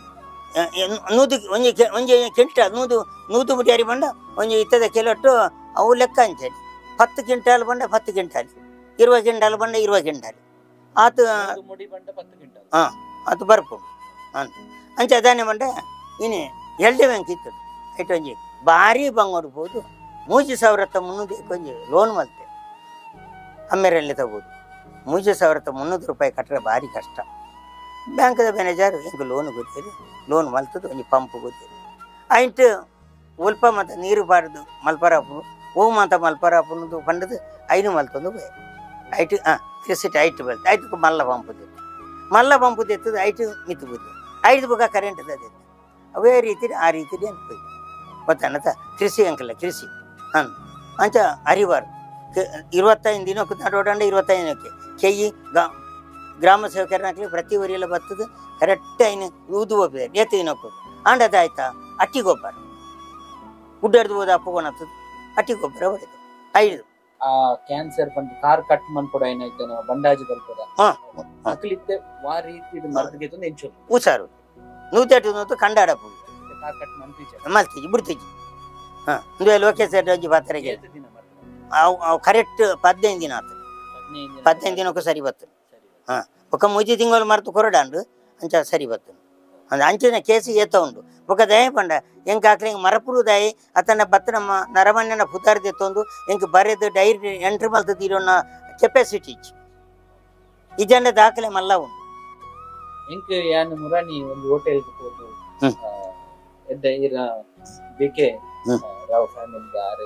ನೂದು ಒಂಜಿ ಒಂಜಿ ಕ್ವಿಂಟಾಲ್ ನೂದು ನೂದು ಮುಡಿಯಾರಿ ಬಂಡ ಒಂಜಿ ಇತ್ತದ ಕೆಲೊಟ್ಟು ಅವು ಲೆಕ್ಕ ಅಂಚನೆ ಹತ್ತು ಕ್ವಿಂಟಾಲ್ ಬಂಡ ಹತ್ತು ಕ್ವಿಂಟಾಲ್ ಇರುವ ಕ್ವಿಂಟಾಲ್ ಬಂಡ ಇರುವ ಕ್ವಿಂಟಾಲ್ ಆತು ಮುಡಿ ಬಂಡ ಹತ್ತು ಕ್ವಿಂಟಾಲ್ ಹಾಂ ಅದು ಬರ್ಪುಂಡು ಅಂತ ಅಂಚ ಅದಾನೆ ಬಂಡ ಇನಿ ಎಲ್ಡೆ ಬ್ಯಾಂಕ್ ಇತ್ತು ಐಟು ಒಂಜಿ ಭಾರಿ ಬಂಗೊಡ್ಬೋದು ಮೂಜಿ ಸಾವಿರತ್ತ ಮುನ್ನೂರು ಒಂಜಿ ಲೋನ್ ಮಲ್ತೆ ಅಮ್ಮೆರಲ್ಲಿ ತಗೋದು ಮೂಜಿ ಸಾವಿರತ್ತ ಮುನ್ನೂರು ರೂಪಾಯಿ ಕಟ್ಟರೆ ಭಾರಿ ಕಷ್ಟ ಬ್ಯಾಂಕದ ಮ್ಯಾನೇಜರ್ ಹಿಂಗೆ ಲೋನ್ ಗೊತ್ತೀರಿ ಲೋನ್ ಮಲ್ತದ್ದು ಒಂಜಿ ಪಂಪ್ ಗೊತ್ತೀರಿ ಐಂಟು ಉಲ್ಪ ಮತ್ತು ನೀರು ಬಾರ್ದು ಮಲ್ಪರಾಪುನು ಹೂ ಮಾತ ಮಲ್ಪರಾಪುನದು ಪಂಡದು ಐನು ಮಲ್ತೊಂದು ಬೇ ಐಟು ಹಾಂ ಕ್ರಿಸಿಟ್ ಐಟು ಬಲ್ತು ಐಟು ಮಲ್ಲ ಪಂಪು ತೆತ್ತು ಮಲ್ಲ ಪಂಪು ತೆತ್ತದು ಐಟು ಮಿತ್ತು ಬುದ್ಧಿ ಐದು ಬುಗ ಕರೆಂಟ್ ತೆತ್ತು ಅವೇ ರೀತಿ ಆ ರೀತಿ ಅನ್ಪೋಯ್ ಗೊತ್ತಾನತ ಕೃಷಿ ಅಂಕಲ್ಲ ಕೃಷಿ ಹಾಂ ಅಂಚ ಅರಿವಾರು ಇರುವತ್ತೈದು ದಿನಕ್ಕೆ ನಡೋಡಂಡ ಇರುವತ್ತೈದು ದಿನಕ್ಕೆ ಕೆಯ್ಯಿ ಗಾ ಗ್ರಾಮ ಸೇವಕರನ್ನಾಗಲಿ ಪ್ರತಿ ಊರಿಯೆಲ್ಲ ಬರ್ತದೆ ಕರೆಕ್ಟ್ ಐನು ಊದು ಹೋಗ್ತದೆ ಎತ್ತು ದಿನಕ್ಕೆ ಆಂಡದ ಆಯ್ತಾ ಅಟ್ಟಿ ಗೊಬ್ಬರ ಉಡ್ಡಾಡ್ದು ಹೋದ ಅಪ್ಪಗೊಂಡು ಅಟ್ಟಿ ಗೊಬ್ಬರ ಹೊಡೆದು ಐದು ಆ ಕ್ಯಾನ್ಸರ್ ಬಂದು ಕಾರ್ ಕಟ್ ಮಾಡ್ಕೊಡ ಏನಾಯ್ತು ನಾವು ಬಂಡಾಜಿ ಬರ್ತದ ಅಕ್ಲಿತ್ತೆ ವಾ ರೀತಿ ಇದು ಮರ್ದಿಗೆ ತಂದು ಎಂಚು ಹುಷಾರು ನೂತೆಟ್ಟು ನೂತು ಕಂಡಾಡ ಪೂಜೆ ಕಾರ್ ಕಟ್ ಮಾಡ್ತೀವಿ ಮಲ್ತೀಜಿ ಬಿಡ್ತೀಜಿ ಹಾಂ ಇಂದು ಲೋಕೇಶ್ ಅಜ್ಜಿ ಪಾತ್ರೆಗೆ ಅವು ಅವು ಕರೆಕ್ಟ್ ಪದಿನೈದು ದಿನ ಆತು ಪದಿನೈದು ದಿನಕ್ಕೂ ಸರಿ ಬರ್ತದೆ ಹಾಂ ಒಕ್ಕ ಮುಜಿ ತಿಂಗಳು ಮರೆತು ಕೊರಡಾಂಡು ಅಂಚ ಸರಿ ಬರ್ತದೆ ಅಂದ್ರೆ ಅಂಚಿನ ಕೇಸಿ ಏತ ಉಂಡು ಒಕ್ಕ ದಯ ಪಂಡ ಎಂಕ ಹಾಕ್ಲಿ ಮರಪುರು ದಯ ಅತನ ಬತ್ತನ ನರಮಣ್ಣನ ಪುತಾರ್ದೆ ತೊಂದು ಎಂಕ ಬರೆದು ಡೈರಿ ಎಂಟ್ರಿ ಮಲ್ತದ್ದು ಇರೋನ ಕೆಪಾಸಿಟಿ ಇಚ್ಚು ಇಜಂಡ ದಾಖಲೆ ಮಲ್ಲ ಉಂಟು ಎಂಕ ಯಾನು ಮುರಾನಿ ಒಂದು ಹೋಟೆಲ್ಗೆ ಹೋದು ಎದ್ದ ಇರ ಬೇಕೆ ರಾವ್ ಫ್ಯಾಮಿಲಿ ಆರೆ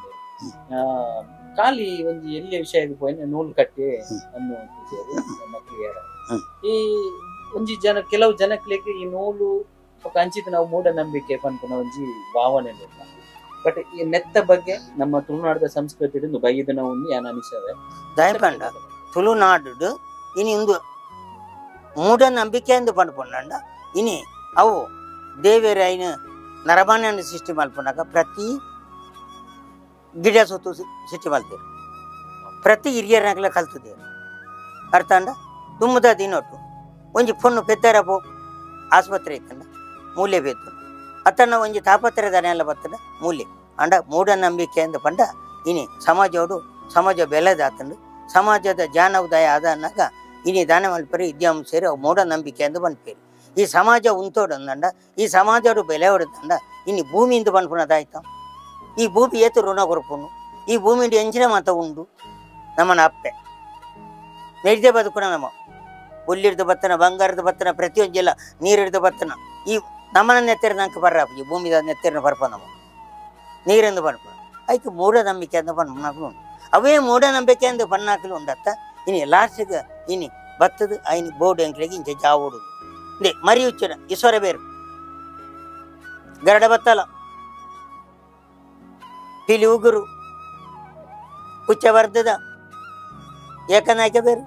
ಖಾಲಿ ಒಂದು ಎಲ್ಲಿ ವಿಷಯಕ್ಕೆ ಹೋಯ್ನ ನೂಲು ಕಟ್ಟಿ ಅನ್ನು ಮಕ್ಕಳಿಗೆ ಈ ಒಂಜಿ ಜನ ಕೆಲವು ಜನಕ್ಲಿಗೆ ಈ ನೂಲು ಅಂಚಿತ ನಾವು ಮೂಢನಂಬಿಕೆ ಪನ್ಪುನ ಒಂಜಿ ಭಾವನೆ ಬಟ್ ಈ ನೆತ್ತ ಬಗ್ಗೆ ನಮ್ಮ ತುಳುನಾಡದ ಸಂಸ್ಕೃತಿ ಬೈದನ ಉಂಡು ಯಾನ ಅನಿಸವೆ ದಯಪಂಡ ತುಳುನಾಡು ಇನಿ ಇಂದು ಮೂಢನಂಬಿಕೆ ಎಂದು ಪಂಡ್ಪುಂಡ ಇನಿ ಅವು ದೇವೇರ ಐನ ನರಮಾನ್ಯ ಸೃಷ್ಟಿ ಮಲ್ಪುನಾಗ ಪ್ರತಿ ಗಿಡ ಸುತ್ತು ಸೃಷ್ಟಿ ಮಲ್ತೀರು ಪ್ರತಿ ಹಿರಿಯರನಾಗಲ ಕಲ್ತಿದ್ದೇವೆ ಅರ್ಥ ಅಂಡ ತುಂಬದ ದಿನೊಟ್ಟು ಒಂಜಿ ಪೊಣ್ಣು ಪೆದ್ದಾರ ಪೋ ಆಸ್ಪತ್ರೆ ಇತ್ತಂಡ ಮೂಲೆ ಬೇತು ಅತನ ಒಂಜಿ ತಾಪತ್ರೆ ದನ ಎಲ್ಲ ಬರ್ತದ ಮೂಲೆ ಅಂಡ ಮೂಢನಂಬಿಕೆ ಎಂದು ಪಂಡ ಇನಿ ಸಮಾಜೋಡು ಸಮಾಜ ಬೆಳೆದಾತಂಡು ಸಮಾಜದ ಜಾನ ಉದಯ ಆದ ಅನ್ನಾಗ ಇನಿ ದಾನ ಮಲ್ಪರಿ ವಿದ್ಯಾಂ ಸೇರಿ ಅವು ಮೂಢನಂಬಿಕೆ ಎಂದು ಬಂದ್ಪೇರಿ ಈ ಸಮಾಜ ಉಂತೋಡಂದಂಡ ಈ ಸಮಾಜೋಡು ಬೆಲೆ ಹೊಡೆದಂಡ ಇನಿ ಭೂಮಿಯಿಂದ ಬಂದ್ಪುನದಾಯ್ತ ಈ ಭೂಮಿ ಏತು ಋಣ ಕೊರಪುನು ಈ ಭೂಮಿ ಎಂಚಿನ ಮಾತ ಉಂಡು ನಮ್ಮನ ಅಪ್ಪೆ ನೈಜ ಬದುಕುಣ ನಮ್ಮ ಹುಲ್ಲಿಡ್ದು ಬತ್ತನ ಬಂಗಾರದ ಬತ್ತನ ಪ್ರತಿಯೊಂದಿಲ್ಲ ನೀರಿಡ್ದು ಬತ್ತನ ಈ ನಮ್ಮನ ನೆತ್ತೆರ ನಂಗೆ ಬರ್ರ ಈ ಭೂಮಿದ ನೆತ್ತೆರನ ಬರ್ಪ ನಮ್ಮ ನೀರೆಂದು ಬಣ್ಪ ಆಯ್ತು ಮೂಢನಂಬಿಕೆ ಎಂದು ಬಣ್ಣಾಕಲು ಉಂಟು ಅವೇ ಮೂಢನಂಬಿಕೆ ಎಂದು ಬಣ್ಣಾಕಲು ಉಂಡತ್ತ ಇನಿ ಲಾಸ್ಟಿಗೆ ಇನಿ ಬತ್ತದು ಐನಿ ಬೋರ್ಡ್ ಎಂಕ್ಲೆಗೆ ಇಂಚೆ ಜಾವೋಡುದು ದೇ ಮರಿ ಹುಚ್ಚನ ಈಶ್ವರ ಬೇರು ಗರಡ ಬತ್ತಲ ಪಿಲಿ ಉಗುರು ಕುಚ್ಚ ವರ್ಧದ ಏಕನಾಯ್ಕ ಬೇರು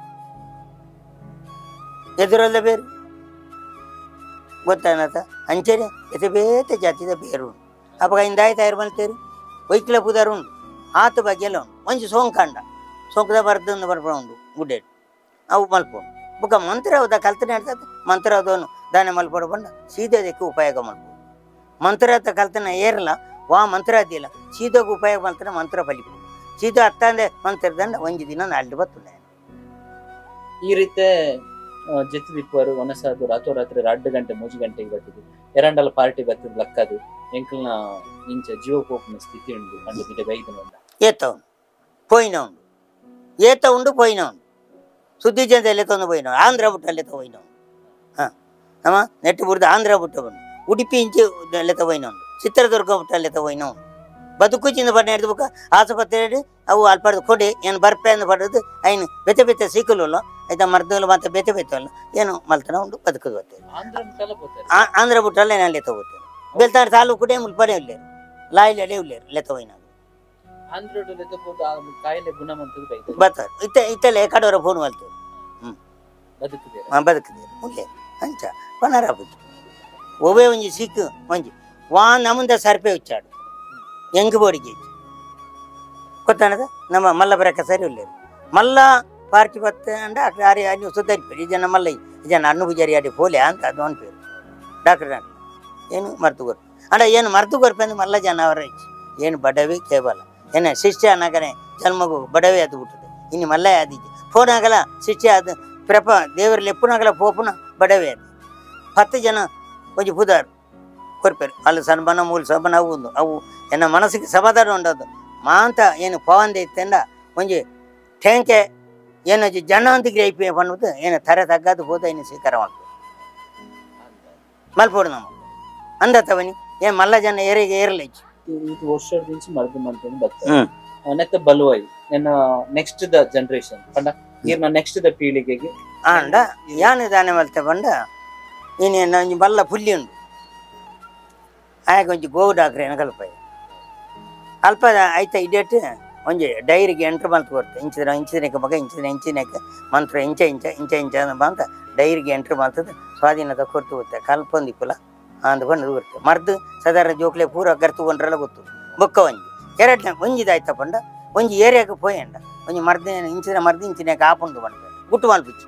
ಎದುರಲ್ಲ ಬೇರು ಗೊತ್ತಾನತ ಅಂಚೆನೆ ಎತೆ ಬೇತೆ ಜಾತಿದ ಬೇರು ಅವಾಗ ಇಂದಾಯ ತಯಾರು ಮಾಡ್ತೇರು ವೈಕ್ಲ ಪುದಾರು ಉಂಡು ಆತು ಬಗ್ಗೆ ಎಲ್ಲ ಉಂಡು ಒಂಜಿ ಸೋಂಕಂಡ ಸೋಂಕದ ಬರ್ದಂದು ಬರ್ಬ ಉಂಡು ಗುಡ್ಡೆ ಅವು ಮಲ್ಪೋಡು ಬುಕ್ಕ ಮಂತ್ರ ಹೌದ ಕಲ್ತನೆ ಹೇಳ್ತದೆ ಮಂತ್ರ ಹೌದವನು ದಾನೆ ಮಲ್ಪೋಡು ಬಂಡ ಸೀದೋದಕ್ಕೆ ಉಪಯೋಗ ಮಾಡ್ಬೋದು ಮಂತ್ರ ಹತ್ತ ಕಲ್ತನ ಏರಲ್ಲ ವಾ ಮಂತ್ರ ಅದಿಲ್ಲ ಸೀದೋಗ ಉಪಯೋಗ ಮಾಡ್ತಾನೆ ಮಂತ್ರ ಫಲಿಪು ಸೀದೋ ಹತ್ತಂದೆ ಮಂತ್ರದಂಡ ಒಂಜಿ ದಿನ ನಾಲ್ಕು ಬರ್ತದೆ ಈ ರೀತಿ ಜೆತ್ತು ದಿಪ್ಪರು ಒನಸಾದು ರಾತ್ರೋರಾತ್ರಿ ಎರಡು ಗಂಟೆ ಮೂಜು ಗಂಟೆಗೆ ಬರ್ತದೆ ಎರಡಲ್ಲ ಪಾರ್ಟಿ ಬರ್ತದೆ ಲಕ್ಕದು ಎಂಕಲ್ನ ಇಂಚ ಜೀವ ಪೋಪಿನ ಸ್ಥಿತಿ ಉಂಟು ಅಂಡು ಬಿಡ ಬೈದನ ಏತ ಉಂಡು ಪೋಯಿನ ಉಂಡು ಏತ ಉಂಡು ಪೋಯಿನ ಉಂಡು ಸುದ್ದಿ ಜಂತಲ್ಲಿ ತಂದು ಪೋಯಿನ ಆಂಧ್ರ ಬುಟ್ಟಲ್ಲಿ ತಗೋಯಿನ ಉಂಡು ಹಾಂ ನಮ್ಮ ನೆಟ್ಟು ಬುಡ್ದು ಆಂಧ್ರ ಬುಟ್ಟ ಬಂದು ಉಡುಪಿ ಇಂಚು ಅಲ್ಲೇ ತಗೋಯಿನ ಉಂಡು ಚಿತ್ರದುರ್ಗ ಬುಟ್ಟಲ್ಲಿ ತಗೋಯಿನ ಉಂಡು ಬದುಕುಚಿಂದ ಬಣ್ಣ ಹಿಡಿದು ಬುಕ್ಕ ಆಸ್ಪತ್ರೆ ಅವು ಅಲ್ಪಡ್ದು ಕೊಡಿ ಏನು ಬರ್ಪೆ ಅಂದು ಪಡೆದು ಐನು ಬೆತೆ ಬೆತೆ ಸಿಕ್ಕಲಲ್ಲ ಆಯ್ತಾ ಮರ್ದಲು ಮತ್ತೆ ಬೆತೆ ಬೆತ್ತಲ್ಲ ಏನು ಮಲ್ತನ ಉಂಡು ಬದುಕದು ಬರ್ತೇವೆ ಆಂಧ್ರ ಬುಟ್ಟಲ್ಲೇ ಅಲ್ಲಿ ತಗೋತೇವೆ ಬೆಳ್ತಾಡು ತಾಲೂಕು ಕೂಡ ಮುಲ್ಪಡೆ ಉಳ್ಳೇರು ಲಾಯಿಲೆ ಅಲ್ಲೇ ಉಳ್ಳೇರು ಲೆ ತಗೋಯಿನ ಬರ್ತಾರೆ ಇತ್ತ ಇತ್ತಲ್ಲೇ ಕಡವರ ಫೋನ್ ಮಲ್ತೇವೆ ಹ್ಞೂ ಹಾಂ ಬದುಕಿದೇರು ಉಳ್ಳೇ ಅಂಚ ಪುನರಾಬುದು ಒವೇ ಒಂಜಿ ಸಿಕ್ಕು ಒಂಜಿ ವಾ ನಮ್ಮಂದ ಸರ್ಪೆ ಉಚ್ಚಾಡು ಹೆಂಗ್ ಬೋಡಿಗೆ ಗೊತ್ತಾನದ ನಮ್ಮ ಮಲ್ಲ ಬರಕ ಸರಿ ಉಳ್ಳೇರು ಮಲ್ಲ ಪಾರ್ಟಿ ಬತ್ತ ಅಂಡ ಅರೆ ನೀವು ಸುಧಾರಿಪೇರು ಈ ಜನ ಮಲ್ಲ ಈ ಜನ ಅಣ್ಣು ಪೂಜಾರಿ ಅಡಿ ಪೋಲೆ ಅಂತ ಅದು ಅನ್ಪೇರು ಡಾಕ್ಟರ್ ನಾನು ಏನು ಮರ್ತು ಗೊರ್ಪು ಅಂಡ ಏನು ಮರ್ತು ಗೊರ್ಪೆ ಅಂದ್ರೆ ಮಲ್ಲ ಜನ ಅವರ ಏನು ಬಡವಿ ಕೇವಲ ಏನ ಶಿಷ್ಯ ಅನ್ನಕನೆ ಜನ್ಮಗು ಬಡವೆ ಅದು ಬಿಟ್ಟದೆ ಇನ್ನು ಮಲ್ಲ ಆದಿಜ್ಜೆ ಫೋನ್ ಆಗಲ್ಲ ಶಿಷ್ಯ ಅದು ಪ್ರಪ ದೇವರ ಲೆಪ್ಪುನಾಗಲ್ಲ ಪೋಪುನ ಬಡವೆ ಅದು ಹತ್ತು ಜನ ಕೊಂಚ ಪುದಾರು ಕೊರ್ಪೇರು ಅಲ್ಲಿ ಸನ್ಬನ ಮೂಲ ಸಬನ ಅವು ಒಂದು ಅವು ಎನ್ನ ಮನಸ್ಸಿಗೆ ಸಮಾಧಾನ ಉಂಡದು ಮಾಂತ ಏನು ಪವಂದೆ ಇತ್ತಂಡ ಒಂಜಿ ಟೇಂಕೆ ಏನು ಜನಾಂತಿಗೆ ಐಪಿ ಪನ್ನುವುದು ಏನು ತರೆ ತಗ್ಗದು ಹೋದ ಇನ್ನು ಸ್ವೀಕಾರ ಮಾಡ್ಬೋದು ಮಲ್ಪೋಡು ನಮ್ಮ ಅಂದತ್ತವನಿ ಏನು ಮಲ್ಲ ಜನ ಏರಿಗೆ ಏರಲ್ಲ ಇಚ್ಚು ಇದು ವರ್ಷದ నుంచి ಮರದು ಮಾಡ್ಕೊಂಡು ಬರ್ತಾರೆ ನೆತ್ತ ಬಲುವಾಯಿ ನನ್ನ ನೆಕ್ಸ್ಟ್ ದ ಜನರೇಷನ್ ಪಂಡ ನೀರ್ನ ನೆಕ್ಸ್ಟ್ ದ ಪೀಳಿಗೆಗೆ ಅಂಡ ಯಾನು ದಾನೆ ಮಲ್ತೆ ಬಂಡ ಇನ್ನೇನು ಒಂಜಿ ಬಲ್ಲ ಪುಲ್ಲಿ ಉಂಡು ಆಗ ಒಂಜಿ ಗೋವು ಡಾಕ್ರೆ ಕಲ್ಪ ಅಲ್ಪ ಆಯ್ತ ಇಡೇಟ್ ಒಂಜಿ ಡೈರಿಗೆ ಎಂಟ್ರ್ ಮಲ್ತು ಕೊಡ್ತೆ ಇಂಚಿದ ಇಂಚಿನಕ ಮಗ ಇಂಚಿನ ಇಂಚಿನಕ ಮಂತ್ರ ಇಂಚ ಇಂಚ ಇಂಚ ಇಂಚ ಬಂತ ಡೈರಿಗೆ ಎಂಟ್ರ್ ಮಾಡ್ತದೆ ಸ್ವಾಧೀನದ ಕೊಟ್ಟು ಹೋಗುತ್ತೆ ಕಲ್ಪೊಂದಿಪ್ಪುಲ ಅಂದು ಬಂದು ಕೊಡ್ತೇವೆ ಮರ್ದು ಸಾಧಾರಣ ಜೋಕ್ಲೆ ಪೂರ ಗರ್ತುಕೊಂಡ್ರೆಲ್ಲ ಗೊತ್ತು ಬೊಕ್ಕ ಒಂಜಿ ಎರಡನೇ ಒಂಜಿದಾಯ್ತ ಪಂಡ ಒಂಜಿ ಏರಿಯಾಗೆ ಪೋಯಂಡ ಒಂಜಿ ಮರ್ದ ಇಂಚಿನ ಮರ್ದು ಇಂಚಿನಕ ಆಪುಂಡು ಬಂದ ಗುಟ್ಟು ಮಲ್ಪಿಚ್ಚಿ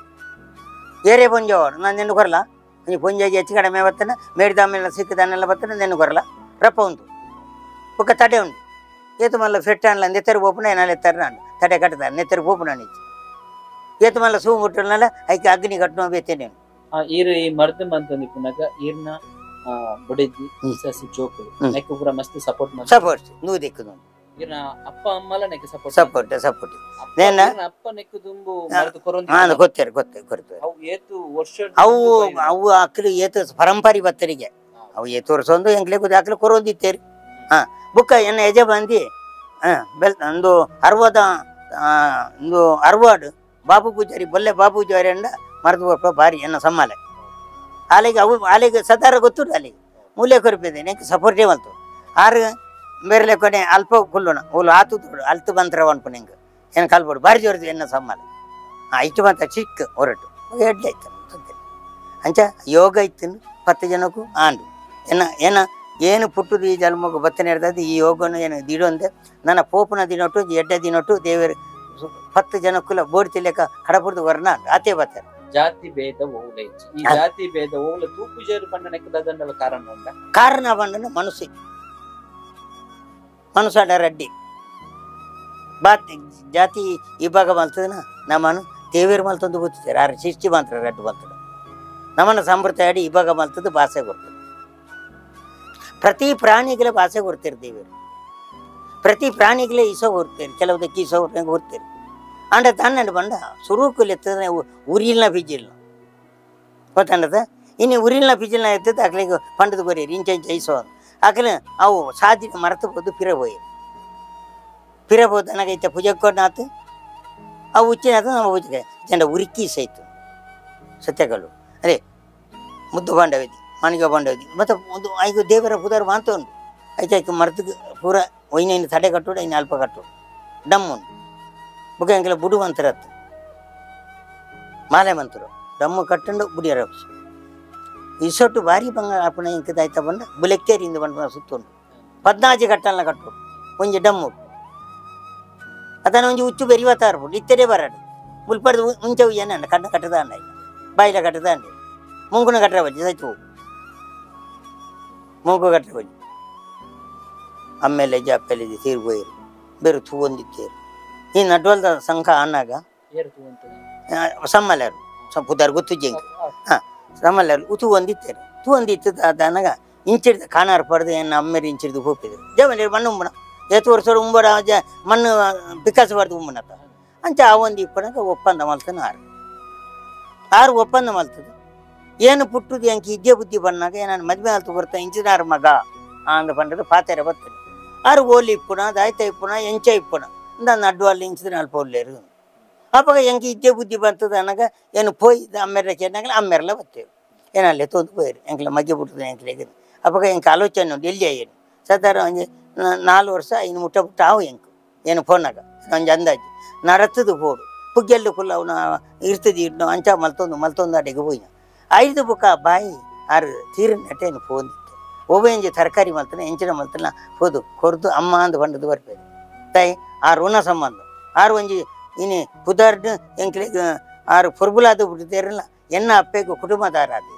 ಏರಿಯಾ ಪೊಂಜವರು ನಾನು ನೆನ್ನು ಕೊರಲ್ಲ ಒಂಜಿ ಪೊಂಜಾಗಿ ಹೆಚ್ಚು ಕಡಿಮೆ ಬರ್ತೇನೆ ಮೇಡಿದಾಮೆಲ್ಲ ಸಿಕ್ಕದನ್ನೆಲ್ಲ ಬರ್ತೇನೆ ನೆನ್ನು ಕೊರಲ್ಲ ರಪ್ಪ ಉಂಟು ಬೊಕ್ಕ ತಡೆ ಉಂಟು ಏತು ಮಲ್ಲ ಫೆಟ್ಟ ಅನ್ಲ ನೆತ್ತರು ಪೋಪುನ ಏನಾಲ ಎತ್ತರ ನಾನು ತಡೆ ಕಟ್ತಾರೆ ನೆತ್ತರು ಪೋಪುನ ನಿಚ್ಚಿ ಏತು ಮಲ್ಲ ಸೂ ಮುಟ್ಟಲ್ಲ ಐಕೆ ಅಗ್ನಿ ಕಟ್ಟುವ ಬೇತೇನೆ ಈರು ಈ ಮರ್ದ ಮಂತಂದಿ ಪುನಗ ಈರ್ನ ಬೊಡೆಜಿ ಸಸಿ ಜೋಕು ನೆಕ್ ಪೂರ ಮಸ್ತ್ ಸಪೋರ್ಟ್ ಮಾಡಿ ಸಪೋರ್ಟ್ ನೂ ದಿಕ್ಕದು ಈರ್ನ ಅಪ್ಪ ಅಮ್ಮಲ ನೆಕ್ ಸಪೋರ್ಟ್ ಸಪೋರ್ಟ್ ಸಪೋರ್ಟ್ ನೇನ ಅಪ್ಪ ನೆಕ್ ದುಂಬು ಮರ್ದ ಕೊರೊಂದಿ ಹಾ ಗೊತ್ತೇರು ಗೊತ್ತೇರು ಗೊತ್ತೇರು ಅವು ಏತು ವರ್ಷ ಅವು ಅವು ಅಕ್ಕಲು ಏತು ಪರಂಪರೆ ಬತ್ತರಿಗೆ ಅವು ಏತು ವರ್ಷ ಒಂದು ಎಂಗ್ಲೆ ಗೊತ್ತ ಅಕ್ಕಲು ಕೊರೊಂದಿತ್ತೇರು ಹಾ ಬುಕ್ಕ ಎನ್ನ ಯಜ ಬಂದಿ ಹಾ ಬೆಲ್ ಒಂದು ಅರವದ ಒಂದು ಅರವಾಡು ಬಾಬು ಪೂಜಾರಿ ಬೊಲ್ಲೆ ಬಾಬು ಪೂಜಾರಿ ಅಂಡ ಮರದು ಬರ್ಪ ಭಾರಿ ಎನ್ನ ಸಮ್ಮಾಲೆ ಅಲ್ಲಿಗೆ ಅವು ಅಲ್ಲಿಗೆ ಸದಾರ ಗೊತ್ತುಂಟು ಅಲ್ಲಿಗೆ ಮೂಲೆ ಕೊರಪಿದೆ ನೆಕ್ ಸಪೋರ್ಟೇ ಬಂತು ಆರು ಬೇರೆ ಕೊನೆ ಅಲ್ಪ ಕುಲ್ಲುಣ ಓಲು ಆತು ತೋಡು ಅಲ್ತು ಬಂತ್ರ ಅನ್ಪು ನಿಂಗೆ ಏನು ಕಲ್ಪಡು ಭಾರಿ ಜೋರ್ದು ಎನ್ನ ಸಮ್ಮಾಲೆ ಹಾಂ ಇಷ್ಟು ಬಂತ ಚಿಕ್ಕ ಹೊರಟು ಎಡ್ಲೆ ಆಯ್ತು ಅಂಚ ಯೋಗ ಇತ್ತು ಪತ್ತು ಜನಕ್ಕೂ ಆಂಡು ಏನ ಏನ ಏನು ಪುಟ್ಟುದು ಈ ಜನ್ಮಗು ಬತ್ತನೆ ಹಿಡ್ದದ್ದು ಈ ಯೋಗನು ಏನು ದಿಡೊಂದೆ ನನ್ನ ಪೋಪುನ ದಿನೊಟ್ಟು ಎಡ್ಡೆ ದಿನೊಟ್ಟು ದೇವರು ಹತ್ತು ಜನಕ್ಕೂ ಬೋಡಿ ತಿಲ್ಲಕ ಕಡಪುರ್ದು ವರ್ಣ ಆತೇ ಬರ್ತಾರೆ ಜಾತಿ ಭೇದ ಓಲೆ ಈ ಜಾತಿ ಭೇದ ಓಲೆ ತೂಪು ಜೇರು ಪಂಡ ನೆಕ್ಕದಂಡಲ ಕಾರಣ ಉಂಟ ಕಾರಣ ಬಂಡನು ಮನಸ್ಸು ಮನುಷ್ಯ ರಡ್ಡಿ ಬಾತ್ ಜಾತಿ ಇವಾಗ ಮಲ್ತದನ ನಮ್ಮನು ದೇವೇರು ಮಲ್ತಂದು ಗೊತ್ತಿದ್ದಾರೆ ಆರು ಶಿಷ್ಟಿ ಮಾತ್ರ ರಡ್ಡು ಬರ್ತದೆ ನಮ್ಮನ್ನು ಸಂಪ್ರದಾಯ ಆಡಿ ಇವಾಗ ಮಲ್ತದ್ದು ಭಾಷೆ ಗೊತ್ತದು ಪ್ರತಿ ಪ್ರಾಣಿಗಳ ಭಾಷೆ ಗೊತ್ತಿರು ದೇವರು ಪ್ರತಿ ಪ್ರಾಣಿಗಳೇ ಈಸೋ ಹೊರ್ತೀರಿ ಕೆಲವುದಕ್ಕೆ ಈಸೋ ಹೊರ್ತೀರಿ ಅಂಡ ತನ್ನಂಡು ಬಂಡ ಸುರೂಕಲ್ಲಿ ಎತ್ತದ ಉರಿಲ್ನ ಪಿಜಿಲ್ನ ಗೊತ್ತಂಡದ ಇನ್ನು ಉರಿಲ್ನ ಪಿಜಿಲ್ನ ಎತ್ತದ ಅಕ್ಲಿಗೆ ಪಂಡದ ಬರೀರಿ ಇಂಚ ಇಂಚ ಐಸೋ ಅಕಲೆ ಅವು ಸಾಧಿನ ಮರೆತಬೋದು ಪಿರಬೋಯ್ರು ಪಿರಬೋದು ನನಗೈತೆ ಪೂಜೆಕ್ಕೊಂಡಾತು ಅವು ಉಚ್ಚಿನಾತ ನಮ್ಮ ಪೂಜೆಗೆ ಜನ ಉರಿಕಿ ಸೈತು ಸತ್ಯಗಳು ಅದೇ ಮುದ್ದು ಬಾಂಡವಿದೆ ಮನೆಗೆ ಬಂದೋದು ಮತ್ತು ಒಂದು ಐದು ದೇವರ ಪುದರ್ ಮಾತು ಉಂಟು ಐತೆ ಐಕೆ ಮರದಕ್ಕೆ ಪೂರ ಒಯ್ನೇನು ತಡೆ ಕಟ್ಟೋಡು ಐನು ಅಲ್ಪ ಕಟ್ಟೋಡು ಡಮ್ ಉಂಟು ಬುಗ ಎಂಕೆಲ್ಲ ಬುಡು ಮಂತ್ರತ್ತು ಮಾಲೆ ಮಂತರು ಡಮ್ಮು ಕಟ್ಟಂಡು ಬುಡಿಯರ ಇಸೊಟ್ಟು ಭಾರಿ ಬಂಗ ಅಪ್ಪಣ ಇಂಕದಾಯ್ತ ಬಂದ ಬುಲೆಕ್ಕೇರಿಯಿಂದ ಬಂದ ಸುತ್ತುಂಟು ಪದ್ನಾಜಿ ಕಟ್ಟಲ್ಲ ಕಟ್ಟೋಡು ಒಂಜಿ ಡಮ್ಮು ಅದನ್ನು ಒಂಜಿ ಉಚ್ಚು ಬೆರಿವತ್ತ ಇರ್ಬೋದು ಇತ್ತಡೆ ಬರಾಡು ಮುಲ್ಪಡ್ದು ಮುಂಚೆ ಏನ ಕಣ್ಣ ಕಟ್ಟದ ಅಂಡ ಬಾಯಿಲ ಕಟ್ಟದ ಅಂಡೆ ಮುಂಗುನ ಕಟ್ಟರ ಬಜ್ಜಿ ಸೈತು ಹೋಗು ಮೂಗು ಕಟ್ಟರ ಬಜ್ಜಿ ಆಮೇಲೆ ಜಾಪೆಲಿದ್ದು ತೀರ್ಗೋಯಿರು ಬೇರೆ ತೂ ಒಂದಿತ್ತೇರು ಈ ನಡ್ವಲ್ದ ಸಂಘ ಅನ್ನಾಗ ಸಮ್ಮಲ್ಯಾರು ಪುದಾರ್ ಗೊತ್ತು ಜಂಗಿ ಹಾಂ ಸಮ್ಮಲ್ಯಾರು ಉತು ಒಂದಿತ್ತೇರು ತೂ ಒಂದಿತ್ತು ಅದಾನಾಗ ಇಂಚಿಡ್ದು ಕಾಣಾರು ಪಡೆದು ಏನು ಅಮ್ಮೇರಿ ಇಂಚಿಡ್ದು ಹೋಗಿದ್ರು ಜವಲಿ ಮಣ್ಣು ಉಂಬಣ ಏತು ವರ್ಷ ಉಂಬಡ ಜ ಮಣ್ಣು ಬಿಕಾಸಬಾರ್ದು ಉಂಬಣತ್ತ ಅಂಚ ಆ ಒಂದು ಇಪ್ಪನಾಗ ಒಪ್ಪಂದ ಮಲ್ತಾನ ಆರು ಆರು ಒಪ್ಪಂದ ಮಲ್ತದ ಏನು ಪುಟ್ಟದು ಎಂಕಿ ಇದ್ದೇ ಬುದ್ಧಿ ಬಂದಾಗ ನಾನು ಮದುವೆ ಆಲ್ತು ಬರ್ತಾ ಇಂಚಿನಾರು ಮಗ ಅಂದು ಬಂದದ್ದು ಪಾತೆರೆ ಬರ್ತದೆ ಆರು ಓಲಿ ಇಪ್ಪುಣ ದಾಯ್ತ ಇಪ್ಪುಣ ಎಂಚ ಇಪ್ಪುಣ ನಾನು ಅಡ್ಡು ಅಲ್ಲಿ ಇಂಚಿದ ಅಲ್ಪ ಒಲ್ಲೇರು ಅಪ್ಪಾಗ ಎಂಕಿ ಇದ್ದೇ ಬುದ್ಧಿ ಬಂತದ ಅನ್ನಾಗ ಏನು ಪೋಯ್ ಅಮ್ಮೆರಕ್ಕೆ ಏನಾಗಲ್ಲ ಅಮ್ಮೆರಲ್ಲ ಬರ್ತೇವೆ ಏನಲ್ಲೇ ತೊಂದು ಪೋಯ್ರು ಎಂಕ್ಲ ಮಗ್ಗೆ ಬಿಟ್ಟದ ಎಂಕ್ಲೆಗೆ ಅಪ್ಪಾಗ ಎಂಕ ಆಲೋಚನೆ ಉಂಟು ಎಲ್ಲಿ ಏನು ಸದಾರ ಒಂಜಿ ನಾಲ್ಕು ವರ್ಷ ಇನ್ನು ಮುಟ್ಟ ಮುಟ್ಟ ಅವು ಎಂಕು ಏನು ಫೋನಾಗ ಒಂಜಿ ಅಂದಾಜು ನರತ್ತದು ಬೋಡು ಪುಗ್ಗೆಲ್ಲು ಕುಲ್ಲ ಅವನ ಇರ್ತದೆ ಇಡ್ನು ಅಂಚ ಮಲ್ತೊಂದು ಮಲ್ತೊಂದು ಅಡಿಗೆ ಹೋಯ್ನ ಐದು ಬುಕ್ಕ ಬಾಯಿ ಆರು ತೀರಿನ ನೆಟ್ಟೇನು ಫೋನಿತ್ತು ಒಬ್ಬ ಎಂಜಿ ತರಕಾರಿ ಮಲ್ತಾನೆ ಎಂಚಿನ ಮಲ್ತಾನ ಹೋದು ಕೊರ್ದು ಅಮ್ಮ ಅಂದು ಬಂಡದು ಬರ್ಬೇಕು ತಾಯಿ ಆ ಋಣ ಸಂಬಂಧ ಆರು ಒಂಜಿ ಇನಿ ಪುದಾರ್ಡು ಎಂಕ್ಲಿಗೆ ಆರು ಪೊರ್ಬುಲಾದು ಬಿಡ್ತೇರಲ್ಲ ಎನ್ನ ಅಪ್ಪೆಗೂ ಕುಟುಂಬದಾರ ಅದು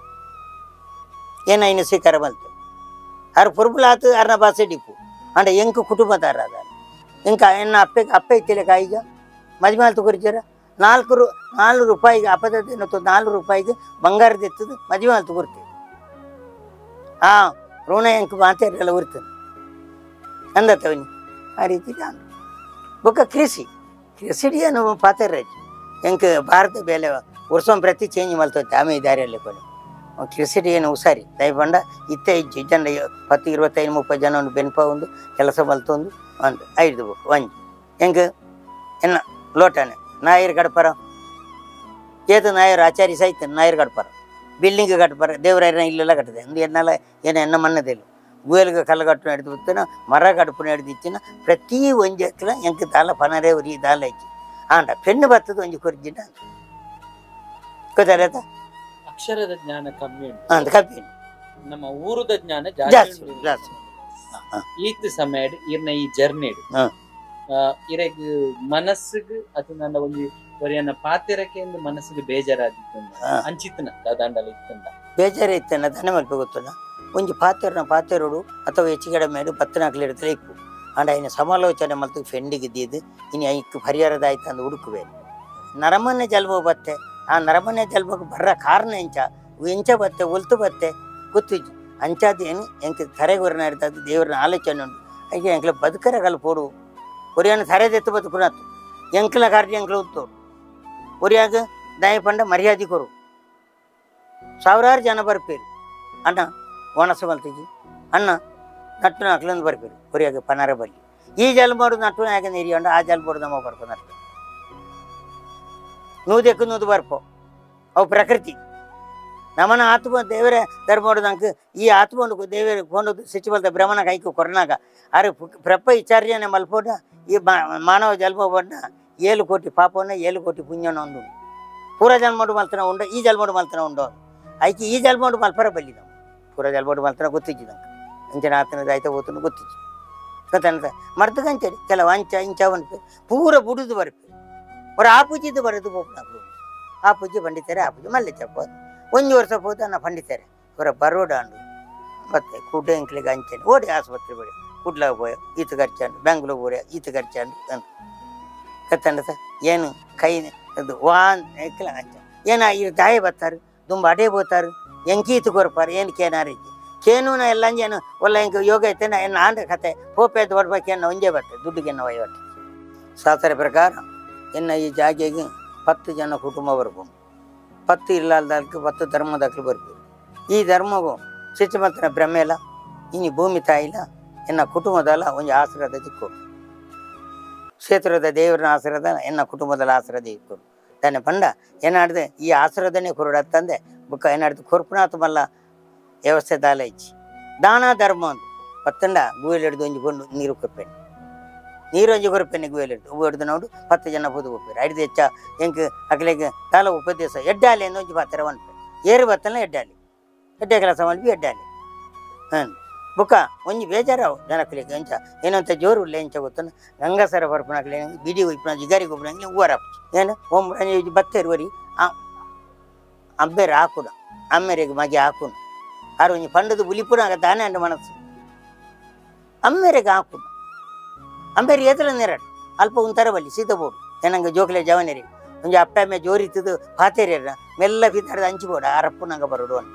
ಏನ ಇನ್ನು ಸ್ವೀಕಾರ ಮಲ್ತು ಆರು ಪೊರ್ಬುಲಾತು ಅರ್ನ ಬಾಸೆ ಡಿಪ್ಪು ಅಂಡ ಎಂಕು ಕುಟುಂಬದಾರ ಅದ ಎಂಕ ಎನ್ನ ಅಪ್ಪೆಗೆ ಅಪ್ಪೆ ಇತ್ತಿಲ್ಲ ಕಾಯಿಗ ಮದುವೆ ಆಲ್ತು ಕೊರಿಚಾರ ನಾಲ್ಕು ರು ನಾಲ್ಕು ರೂಪಾಯಿಗೆ ಅಪದ ನಾಲ್ಕು ರೂಪಾಯಿಗೆ ಬಂಗಾರದ ಎತ್ತದು ಮದುವೆ ಆಲ್ತು ಕೊಡ್ತೀವಿ ಆ ಋಣ ಎಂಕ ಮಾತಾಡಲ್ಲ ಉರ್ತದೆ ಅಂದತ್ತವನಿ ಆ ರೀತಿ ನಾನು ಬೊಕ್ಕ ಕೃಷಿ ಕೃಷಿಡಿಯನ್ನು ಪಾತಾರಾಜಿ ಎಂಕ ಭಾರತ ಬೇಲೆ ವರ್ಷ ಪ್ರತಿ ಚೇಂಜ್ ಮಲ್ತೋತ್ತೆ ಆಮೇಲೆ ದಾರಿಯಲ್ಲಿ ಕೊನೆ ಕೃಷಿಡಿ ಏನು ಹುಷಾರಿ ದಯ ಬಂಡ ಇತ್ತೆ ಇಜ್ಜಿ ಜನ ಹತ್ತು ಇರುವತ್ತೈದು ಮುಪ್ಪತ್ತು ಜನ ಒಂದು ಬೆನ್ಪ ಒಂದು ಕೆಲಸ ಮಲ್ತೊಂದು ಒಂದು ಐದು ಬುಕ್ ಒಂಜಿ ಹೆಂಗೆ ಎನ್ನ ಲೋಟನೆ ನಾಯರ್ ಗಡ್ಪರ ಏತು ನಾಯರ್ ಆಚಾರಿ ಸಹಿತ ನಾಯರ್ ಗಡ್ಪರ ಬಿಲ್ಡಿಂಗ್ ಗಡ್ಪರ ದೇವರಾಯನ ಇಲ್ಲೆಲ್ಲ ಕಟ್ಟದೆ ಒಂದು ಎನ್ನೆಲ್ಲ ಏನು ಎನ್ನ ಮಣ್ಣದಿಲ್ಲ ಗೂಯಲ್ಗೆ ಕಲ್ಲಗಟ್ಟು ಹಿಡಿದು ಬಿತ್ತನ ಮರ ಗಡುಪು ಹಿಡಿದು ಇಚ್ಚಿನ ಪ್ರತಿ ಒಂಜಿ ಎಕ್ಕಲ ಎಂಕ ದಾಲ ಪನರೇ ಉರಿ ದಾಲ ಇಚ್ಚಿ ಆಂಡ ಪೆಣ್ಣು ಬರ್ತದ ಒಂಜಿ ಕೊರ್ಜಿನ ಗೊತ್ತಾರತ ಅಕ್ಷರದ ಜ್ಞಾನ ಕಮ್ಮಿ ಉಂಟು ಅಂತ ಕಮ್ಮಿ ನಮ್ಮ ಊರದ ಜ್ಞಾನ ಜಾಸ್ತಿ ಜಾಸ್ತಿ ಜಾಸ್ತಿ ಈತ್ ಸಮಯ ಇರ್ನ ಈ ಜರ್ನಿ ಇರಗ್ ಮನಸ್ಸಿಗೆ ಅದು ನನ್ನ ಒಂದು ಒರಿಯನ್ನ ಪಾತಿರಕ್ಕೆ ಒಂದು ಮನಸ್ಸಿಗೆ ಬೇಜಾರಾದಿತ್ತು ಅಂಚಿತ್ತನ ದಾಂಡಲ ಇತ್ತಂದ ಬೇಜಾರ ಇತ್ತನ ದನ ಮಲ್ಪ ಗೊತ್ತಲ್ಲ ಒಂಜಿ ಪಾತೆರನ ಪಾತೆರೋಡು ಅಥವಾ ಹೆಚ್ಚಿಗಡೆ ಮೇಲೆ ಬತ್ತನಾಕ್ಲಿ ಇಡ್ತಲೇ ಇಪ್ಪು ಅಂಡ ಇನ್ನು ಸಮಾಲೋಚನೆ ಮಲ್ತು ಫೆಂಡಿಗಿದ್ದಿದ್ದು ಇನ್ನು ಐಕ್ಕು ಪರಿಹಾರದ ಆಯ್ತು ಅಂದು ಹುಡುಕುವೇನು ನರಮನೆ ಜಲ್ಬೋ ಬತ್ತೆ ಆ ನರಮನೆ ಜಲ್ಬೋಗೆ ಬರ್ರ ಕಾರಣ ಎಂಚ ಎಂಚ ಬತ್ತೆ ಒಲ್ತು ಬತ್ತೆ ಗೊತ್ತಿಜ್ಜು ಅಂಚಾದ ಏನು ಎಂಕ ತರೆಗೊರನ ಇರ್ತದೆ ದೇವರನ ಆಲೋಚನೆ ಉಂಟು ಹಾಗೆ ಎಂಕ್ಲ ಬದುಕರಗಲ್ಲ ಪೋಡು ಒರಿಯನ್ನ ತರೆದೆತ್ತು ಬದುಕುನತ್ತು ಎಂಕ್ಲ ಕಾರ್ಯ ಎಂಕ್ಲ ಉತ್ತೋಡು ಒರಿಯಾಗ ದಯ ಪಂಡ ಮರ್ಯಾದೆ ಕೊರು ಸಾವಿರಾರು ಜನ ಬರ್ಪೇರು ಅಣ್ಣ ಒಣಸ ಮಲ್ತಿಜಿ ಅಣ್ಣ ನಟ್ಟು ಅಕ್ಲಂದು ಬರ್ಪೇರು ಒರಿಯಾಗ ಪನಾರ ಬಲ್ಲಿ ಈ ಜಲ್ ಮಾಡೋದು ನಟ್ಟು ಯಾಕೆ ನೀರಿಯಂಡ ಆ ಜಲ್ ಬೋಡು ನಮ್ಮ ಬರ್ಪೋ ನಟ್ಟು ನೂದೆಕ್ಕು ನೂದು ಬರ್ಪೋ ಅವು ಪ್ರಕೃತಿ ನಮ್ಮನ ಆತ್ಮ ದೇವರೇ ಧರ್ಮೋಡದಂಕ ಈ ಆತ್ಮಂಡು ದೇವರ ಕೊಂಡು ಸಿಚ್ಚಬಲ್ದ ಬ್ರಹ್ಮನ ಕೈಕು ಕೊರನಾಗ ಅರೆ ಪ್ರಪ ವಿಚಾರ್ಯನೆ ಮಲ್ಪೋಡ ಈ ಮಾನವ ಜನ್ಮ ಬಂಡ ಏಳು ಕೋಟಿ ಪಾಪವನ್ನ ಏಳು ಕೋಟಿ ಪುಣ್ಯನ ಒಂದು ಪೂರ ಜನ್ಮೋಡು ಮಲ್ತನ ಉಂಡ ಈ ಜನ್ಮೋಡು ಮಲ್ತನ ಉಂಡು ಐಕಿ ಈ ಜನ್ಮೋಡು ಮಲ್ಪರ ಬಲ್ಲಿ ನಾವು ಪೂರ ಜನ್ಮೋಡು ಮಲ್ತನ ಗೊತ್ತಿದ್ದಂಕ ಅಂಚನ ಆತನದ ಆಯ್ತ ಓತನು ಗೊತ್ತಿದ್ದು ಗೊತ್ತಂತ ಮರ್ದಗಂಚರಿ ಕೆಲವು ಅಂಚ ಇಂಚ ಬಂದ್ಪೆ ಪೂರ ಬುಡುದು ಬರ್ಪೆ ಅವ್ರು ಆಪೂಜಿದ್ದು ಬರೋದು ಹೋಗ್ನಾಗ್ರು ಆಪೂಜಿ ಪಂಡಿತಾರೆ ಆಪೂಜಿ ಮಲ್ಲೆ ಚಪ್ಪ ಒಂದು ವರ್ಷ ಹೋದ ನಾ ಪಂಡಿತಾರೆ ಇವರ ಬರೋಡಾಂಡು ಮತ್ತೆ ಕೂಟ ಎಂಕ್ಲಿಗೆ ಅಂಚನೆ ಓಡಿ ಆಸ್ಪತ್ರೆ ಬೇಡ ಕುಡ್ಲಾಗ ಹೋಯ ಈತ ಖರ್ಚಾಂಡು ಬೆಂಗ್ಳೂರು ಹೋಯ ಈತ ಖರ್ಚಾಂಡು ಅಂತ ಕತ್ತಂಡ ಸರ್ ಏನು ಕೈ ಅದು ವಾನ್ ಎಂಕ್ಲ ಅಂಚ ಏನ ಇರು ದಾಯ ಬರ್ತಾರೆ ತುಂಬ ಅಡೇ ಬೋತಾರೆ ಎಂಕೀತು ಕೊರ್ಪಾರು ಏನು ಕೇನಾರಿಗೆ ಕೇನೂನ ಎಲ್ಲ ಏನು ಒಲ್ಲ ಎಂಕ ಯೋಗ ಐತೆ ಏನು ಆಂಡ ಕತೆ ಹೋಪೇದು ಬರ್ಬೇಕು ಎನ್ನ ಒಂಜೇ ಬರ್ತದೆ ದುಡ್ಡಿಗೆ ಎನ್ನ ವಹಿವಾಟು ಶಾಸ್ತ್ರ ಪ್ರಕಾರ ಎನ್ನ ಈ ಜಾಗೆಗೆ ಹತ್ತು ಜನ ಕುಟುಂಬ ಬರ್ಬೋದು ಪತ್ತು ಇಲ್ಲದಕ್ಕೆ ಪತ್ತು ಧರ್ಮದಕ್ಕೆ ಬರ್ಬೇಕು ಈ ಧರ್ಮಗೂ ಶಿಕ್ಷಮಂತನ ಬ್ರಹ್ಮೆಲ್ಲ ಇನ್ನು ಭೂಮಿ ತಾಯಿಲ್ಲ ಎನ್ನ ಕುಟುಂಬದಲ್ಲ ಒಂದು ಆಶ್ರದ ದಿಕ್ಕು ಕ್ಷೇತ್ರದ ದೇವರನ ಆಶ್ರದ ಎನ್ನ ಕುಟುಂಬದಲ್ಲಿ ಆಶ್ರದ ಇಕ್ಕು ತಾನೆ ಪಂಡ ಏನಾಡ್ದೆ ಈ ಆಶ್ರದನೇ ಕೊರಡತ್ತಂದೆ ಬುಕ್ಕ ಏನಾಡ್ದು ಕೊರ್ಪುನಾಥ ಮಲ್ಲ ವ್ಯವಸ್ಥೆ ದಾಲ ಇಚ್ಚಿ ದಾನ ಧರ್ಮ ಒಂದು ಪತ್ತಂಡ ಗೂವೆಲ್ ಹಿಡಿದು ಒಂಜಿ ಕೊಂಡು ನೀರು ಕೊಪ್ಪೇನೆ ನೀರು ಒಂಜಿ ಕೊರಪೇನೆ ಗೂವೆಲ್ ಹಿಡಿದು ಹೂವು ಹಿಡಿದು ನೋಡು ಪತ್ತು ಜನ ಪೂದು ಕೊಪ್ಪೇರು ಐದು ಹೆಚ್ಚ ಎಂಕ್ ಅಕ್ಲೆಗೆ ತಾಲ ಉಪದೇಶ ಎಡ್ಡಾಲಿ ಎಂದು ಒಂಜಿ ಪಾತ್ರ ಒನ್ಪೆ ಏರು ಬತ್ತಲ್ಲ ಎಡ್ಡಾಲಿ ಎಡ್ಡೆ ಕೆಲಸ ಮಲ್ಪಿ ಎಡ್ಡಾಲಿ ಹಾಂ ಬುಕ್ಕ ಒಂಜಿ ಬೇಜಾರಾವು ಜನಕ್ಲಿಗೆ ಎಂಚ ಏನಂತ ಜೋರು ಇಲ್ಲ ಎಂಚ ಗೊತ್ತನ ಗಂಗಸರ ಬರ್ಪನಾಗ್ಲಿ ಬಿಡಿ ಉಪ್ಪನ ಜಿಗಾರಿ ಗೊಬ್ಬರಂಗ್ಲಿ ಹೂವರ ಏನು ಒಂಬ ಬತ್ತೇರು ವರಿ ಅಬ್ಬೇರು ಹಾಕುಣ ಅಮ್ಮೆರಿಗೆ ಮಗೆ ಹಾಕುಣ ಆರು ಒಂಜಿ ಪಂಡದು ಬುಲಿಪುನಾಗ ದಾನೆ ಅಂಡ ಮನಸ್ಸು ಅಮ್ಮೆರಿಗೆ ಹಾಕುಣ ಅಂಬೇರಿ ಏತಲ ನೆರಡು ಅಲ್ಪ ಉಂತರ ಬಲ್ಲಿ ಸೀತ ಬೋಡು ಏನಂಗೆ ಜೋಕ್ಲೆ ಜವನೇರಿಗೆ ಒಂಜಿ ಅಪ್ಪ ಅಮ್ಮೆ ಜೋರಿತ್ತದು ಪಾತೇರಿಯರ ಮೆಲ್ಲ ಬಿದ್ದಾಡ್ದು ಹಂಚಿಬೋಡ ಆರಪ್ಪನಾಗ ಬರೋಡು ಅಂತ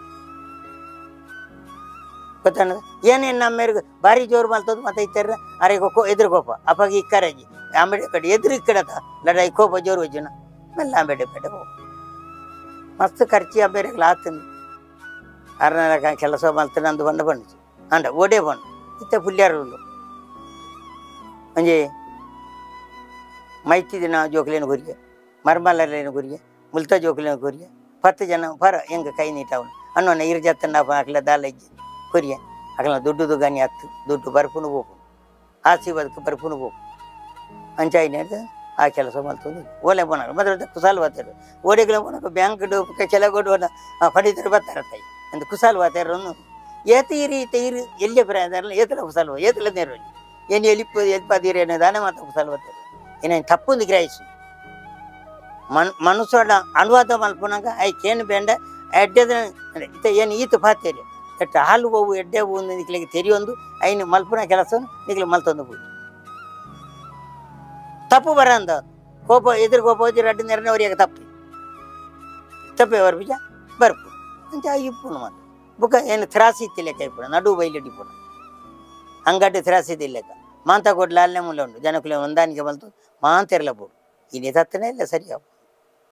ಗೊತ್ತಾನದ ಏನೇನು ನಮ್ಮೇರಿಗೆ ಭಾರಿ ಜೋರು ಮಲ್ತದ್ದು ಮತ್ತೆ ಇತ್ತಾರ ಅರೆ ಕೋ ಎದುರು ಕೋಪ ಅಪ್ಪಾಗ ಇಕ್ಕರಾಜಿ ಆಂಬೇಡೆ ಕಡೆ ಎದುರು ಇಕ್ಕಡತ ಲಡಾಯಿ ಕೋಪ ಜೋರು ವಜ್ಜನ ಮೆಲ್ಲ ಆಂಬೇಡೆ ಕಡೆ ಹೋಗ ಮಸ್ತ್ ಖರ್ಚಿ ಅಬ್ಬೇರೆಗ್ಲ ಆತನು ಅರ್ನಾರ ಕೆಲಸ ಮಲ್ತಾನೆ ಅಂದು ಬಂಡ ಬಂಡಿச்சு ಅಂಡ ಓಡೇ ಬಂಡು ಇತ್ತ ಪುಲ್ಯಾರು ಒಂಜಿ ಮೈತಿ ದಿನ ಜೋಕ್ಲೇನು ಗುರಿಗೆ ಮರ್ಮಲ್ಲೇನು ಗುರಿಗೆ ಮುಲ್ತಾ ಜೋಕ್ಲೇನು ಗುರಿಗೆ ಪತ್ತು ಜನ ಪರ ಹೆಂಗ ಕೈ ನೀಟವನು ಅನ್ನೋನ ಇರು ಜತ್ತನ್ನ ಹಾಕ್ಲ ದಾಲ ಇಜ್ಜಿ ಕೊರಿಯ ಅಕಲ ದುಡ್ಡು ಗನಿ ಹತ್ತು ದುಡ್ಡು ಬರ್ಪುನು ಹೋಗು ಆಸಿ ಬದುಕು ಬರ್ಪುನು ಹೋಗು ಅಂಚಾಯಿ ನಡೆದ ಆ ಕೆಲಸ ಮಲ್ತಂದು ಓಲೆ ಬೋನಾಗ ಮತ್ತೆ ಕುಸಾಲ್ ಬಾತಾರು ಓಡೆಗಳ ಬೋನಾಗ ಬ್ಯಾಂಕ್ ಕೆಲ ಕೊಡುವನ ಪಡಿತಾರೆ ಬರ್ತಾರೆ ತಾಯಿ ಅಂತ ಕುಸಾಲ್ ಬಾತಾರನ್ನು ಏತ ಇರಿ ಈತ ಇರು ಎಲ್ಲಿ ಪ್ರಾಯದಾರಲ್ಲ ಏತಲ ಕುಸಾಲ್ ಏತಲ ನೇರು ಏನು ಎಲಿಪ್ಪು ಎಲ್ಪದಿರಿ ಅನ್ನೋ ದಾನೆ ಮಾತ್ರ ಕುಸಾಲ್ ಬಾತಾರೆ ಏನೇನು ತಪ್ಪೊಂದು ಗ್ರಹಿಸಿ ಮನ್ ಮನುಷ್ಯನ ಅನುವಾದ ಮಲ್ಪನಾಗ ಐಕೇನು ಬೇಂಡ ಎಡ್ಡೆದ ಇತ ಏನು ಈತ ಪಾತೇರಿ ಎಟ್ಟ ಹಾಲು ಹೂವು ಎಡ್ಡೆ ಹೂವು ನಿಕ್ಲಿಗೆ ತೆರಿಯೊಂದು ಐನು ಮಲ್ಪನ ಕೆಲಸ ನಿಕ್ಲಿ ಮಲ್ತೊಂದು ಹೋಗಿ ತಪ್ಪು ಬರ ಅಂದ ಕೋಪ ಎದುರು ಕೋಪ ಹೋಗಿ ರಡ್ಡು ನೆರನೇ ಅವರಿಗೆ ತಪ್ಪಿ ತಪ್ಪೆ ಅವ್ರ ಬೀಜ ಬರ್ಪು ಅಂತ ಇಪ್ಪುನು ಮಾತು ಬುಕ್ಕ ಏನು ತ್ರಾಸಿ ಇತ್ತಿಲ್ಲ ಕೈಪುಣ ನಡು ಬೈಲಿಡಿ ಪುಣ ಅಂಗಡ್ಡೆ ತ್ರಾಸಿ ಇದ್ದಿಲ್ಲಕ ಮಾಂತ ಕೊಡ್ಲ ಅಲ್ಲೇ ಮುಲ್ಲ ಉಂಟು ಜನಕ್ಕೂ ಹೊಂದಾಣಿಕೆ ಬಂತು ಮಾಂತೆರಲ ಬೋಡು ಇಲ್ಲಿ ತತ್ತನೇ ಇಲ್ಲ ಸರಿಯಾವು